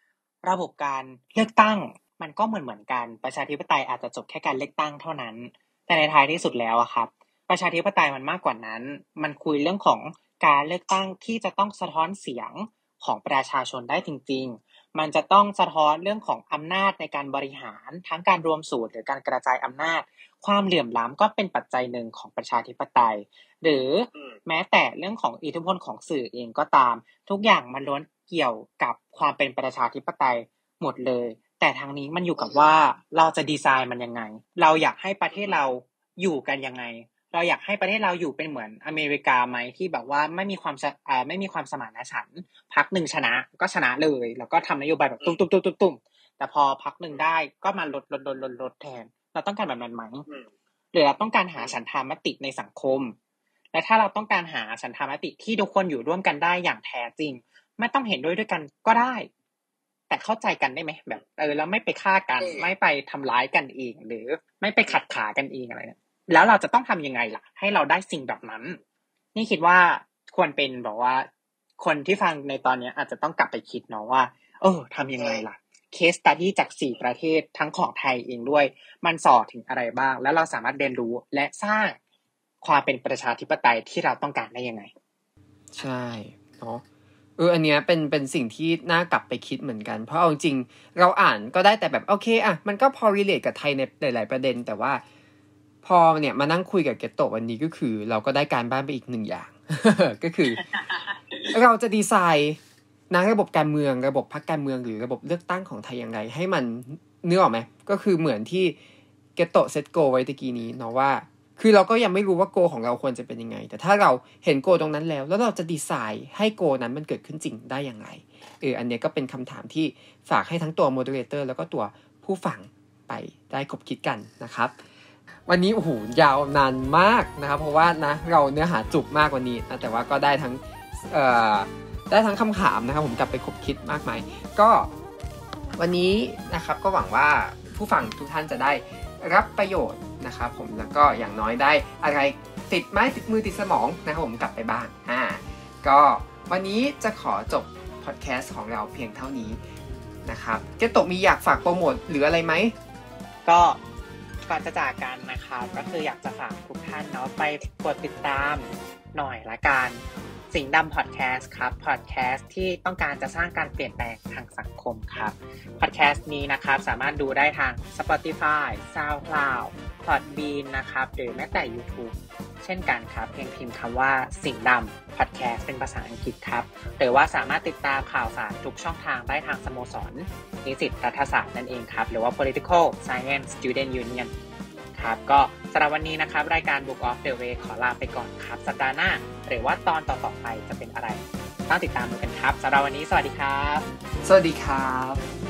ระบบการเลือกตั้งมันก็เหมือนเหมือนกันประชาธิปไตยอาจจะจบแค่การเลือกตั้งเท่านั้นแต่ในท้ายที่สุดแล้วอะครับประชาธิปไตยมันมากกว่านั้นมันคุยเรื่องของการเลือกตั้งที่จะต้องสะท้อนเสียงของประชาชนได้จริงๆมันจะต้องสะท้อนเรื่องของอำนาจในการบริหารทั้งการรวมสูตรหรือการกระจายอำนาจความเหลื่อมล้ำก็เป็นปัจจัยหนึ่งของประชาธิปไตยหรือแม้แต่เรื่องของอิทธิพลของสื่อเองก็ตามทุกอย่างมันล้วนเกี่ยวกับความเป็นประชาธิปไตยหมดเลยแต่ทางนี้มันอยู่กับว่าเราจะดีไซน์มันยังไงเราอยากให้ประเทศเราอยู่กันยังไงเราอยากให้ประเทศเราอยู่เป็นเหมือนอเมริกาไหมที่แบบว่าไม่มีความอ่าไม่มีความสมานฉันท์พรรคหนึ่งชนะก็ชนะเลยแล้วก็ทำนโยบายแบบตุ้มๆๆๆแต่พอพรรคหนึ่งได้ก็มาลดลดลดลดลดแทนเราต้องการแบบนั้นไหมหรือเราต้องการหาฉันทามติในสังคมและถ้าเราต้องการหาฉันทามติที่ทุกคนอยู่ร่วมกันได้อย่างแท้จริงไม่ต้องเห็นด้วยด้วยกันก็ได้แต่เข้าใจกันได้ไหมแบบเออแล้วไม่ไปฆ่ากันไม่ไปทำร้ายกันเองหรือไม่ไปขัดขากันเองอะไรเนี่ยแล้วเราจะต้องทำยังไงล่ะให้เราได้สิ่งแบบนั้นนี่คิดว่าควรเป็นแบบว่าคนที่ฟังในตอนนี้อาจจะต้องกลับไปคิดเนาะว่าเออทำยังไงล่ะเคสสตัดดี้จากสี่ประเทศทั้งของไทยเองด้วยมันสอถึงอะไรบ้างแล้วเราสามารถเรียนรู้และสร้างความเป็นประชาธิปไตยที่เราต้องการได้ยังไงใช่เนาะเอออันเนี้ยเป็นเป็นสิ่งที่น่ากลับไปคิดเหมือนกันเพราะเอาจริงเราอ่านก็ได้แต่แบบโอเคอ่ะมันก็พอ relate กับไทยในหลายๆประเด็นแต่ว่าพอเนี่ยมานั่งคุยกับเกตโตะวันนี้ก็คือเราก็ได้การบ้านไปอีกหนึ่งอย่าง ก็คือ เราจะดีไซน์นะระบบการเมืองระบบพรรคการเมืองหรือระบบเลือกตั้งของไทยอย่างไรให้มันเนื้อออกไหมก็คือเหมือนที่เกตโตะเซตโกไว้ตะกี้นี้เนาะว่าคือเราก็ยังไม่รู้ว่าโกของเราควรจะเป็นยังไงแต่ถ้าเราเห็นโกตรงนั้นแล้วแล้วเราจะดีไซน์ให้โกนั้นมันเกิดขึ้นจริงได้อย่างไรเอออันนี้ก็เป็นคำถามที่ฝากให้ทั้งตัวโมเดเลเตอร์แล้วก็ตัวผู้ฟังไปได้คบคิดกันนะครับวันนี้โอ้โหยาวนานมากนะครับเพราะว่านะเราเนื้อหาจุกมากวันนี้นะแต่ว่าก็ได้ทั้งเอ่อได้ทั้งคำถามนะครับผมกลับไปคบคิดมากมายก็วันนี้นะครับก็หวังว่าผู้ฟังทุกท่านจะได้รับประโยชน์นะครับผมแล้วก็อย่างน้อยได้อะไรติดไม้ติดมือติดสมองนะครับผมกลับไปบ้างอ่าก็วันนี้จะขอจบพอดแคสต์ของเราเพียงเท่านี้นะครับเกตโตะมีอยากฝากโปรโมทหรืออะไรไหมก็ก่อนจะจากกันนะครับก็คืออยากจะฝากทุกท่านเนาะไปกดติดตามหน่อยละกันสิงห์ดำพอดแคสต์ครับพอดแคสต์ที่ต้องการจะสร้างการเปลี่ยนแปลงทางสังคมครับพอดแคสต์นี้นะครับสามารถดูได้ทาง Spotify, SoundCloud, Podbean นะครับหรือแม้แต่ YouTube เช่นกันครับเพียงพิมพ์คำว่าสิงห์ดำพอดแคสต์เป็นภาษาอังกฤษครับหรือว่าสามารถติดตามข่าวสารทุกช่องทางได้ทางสโมสรนิสิตรัฐศาสตร์นั่นเองครับหรือว่า Political Science Student Unionครับก็สำหรับวันนี้นะครับรายการ Book of the Way ขอลาไปก่อนครับสัปดาห์หน้าหรือว่าตอนต่อๆไปจะเป็นอะไรต้องติดตามดูกันครับสำหรับวันนี้สวัสดีครับสวัสดีครับ